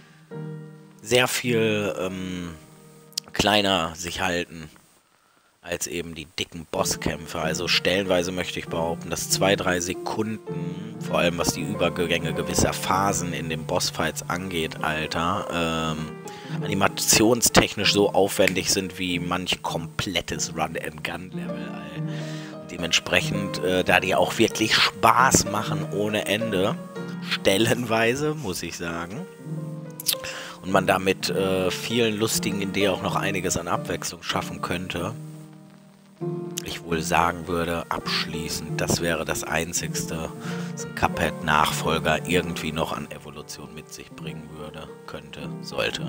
sehr viel ähm, kleiner sich halten als eben die dicken Bosskämpfe. Also stellenweise möchte ich behaupten, dass zwei, drei Sekunden, vor allem was die Übergänge gewisser Phasen in den Bossfights angeht, Alter, ähm, animationstechnisch so aufwendig sind wie manch komplettes Run-and-Gun-Level, Alter. Dementsprechend, äh, da die auch wirklich Spaß machen ohne Ende, stellenweise, muss ich sagen. Und man damit äh, vielen lustigen Ideen auch noch einiges an Abwechslung schaffen könnte. Ich wohl sagen würde, abschließend, das wäre das Einzigste, was ein Cuphead-Nachfolger irgendwie noch an Evolution mit sich bringen würde, könnte, sollte.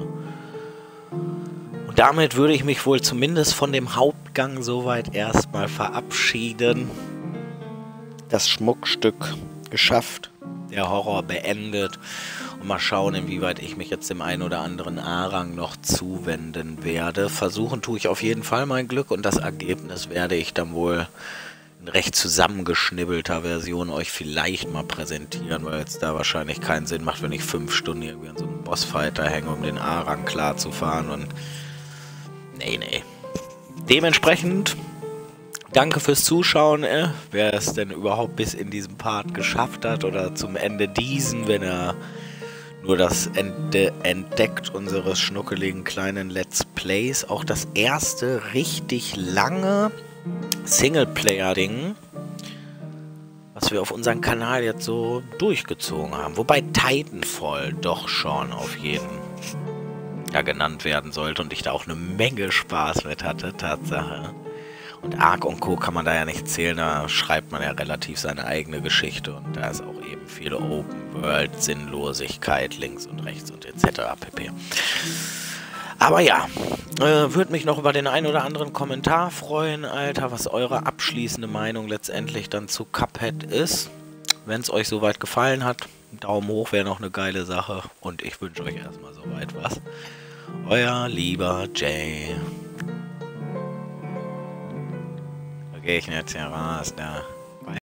Und damit würde ich mich wohl zumindest von dem Hauptgang soweit erstmal verabschieden. Das Schmuckstück geschafft, der Horror beendet. Und mal schauen, inwieweit ich mich jetzt dem einen oder anderen A-Rang noch zuwenden werde. Versuchen tue ich auf jeden Fall mein Glück und das Ergebnis werde ich dann wohl in recht zusammengeschnibbelter Version euch vielleicht mal präsentieren, weil es da wahrscheinlich keinen Sinn macht, wenn ich fünf Stunden irgendwie an so einem Bossfighter hänge, um den A-Rang klar zu fahren und nee, nee. Dementsprechend danke fürs Zuschauen, äh, wer es denn überhaupt bis in diesem Part geschafft hat oder zum Ende diesen, wenn er nur das Ende entdeckt unseres schnuckeligen kleinen Let's Plays. Auch das erste richtig lange Singleplayer-Ding, was wir auf unserem Kanal jetzt so durchgezogen haben. Wobei Titanfall doch schon auf jeden ja genannt werden sollte und ich da auch eine Menge Spaß mit hatte, Tatsache. Und Ark und Co. kann man da ja nicht zählen, da schreibt man ja relativ seine eigene Geschichte und da ist auch eben viel Open World, Sinnlosigkeit, links und rechts und et cetera pp. Aber ja, äh, würde mich noch über den einen oder anderen Kommentar freuen, Alter, was eure abschließende Meinung letztendlich dann zu Cuphead ist. Wenn es euch soweit gefallen hat, ein Daumen hoch wäre noch eine geile Sache und ich wünsche euch erstmal soweit was. Euer lieber Jay. gehe ich denn jetzt hier raus, da?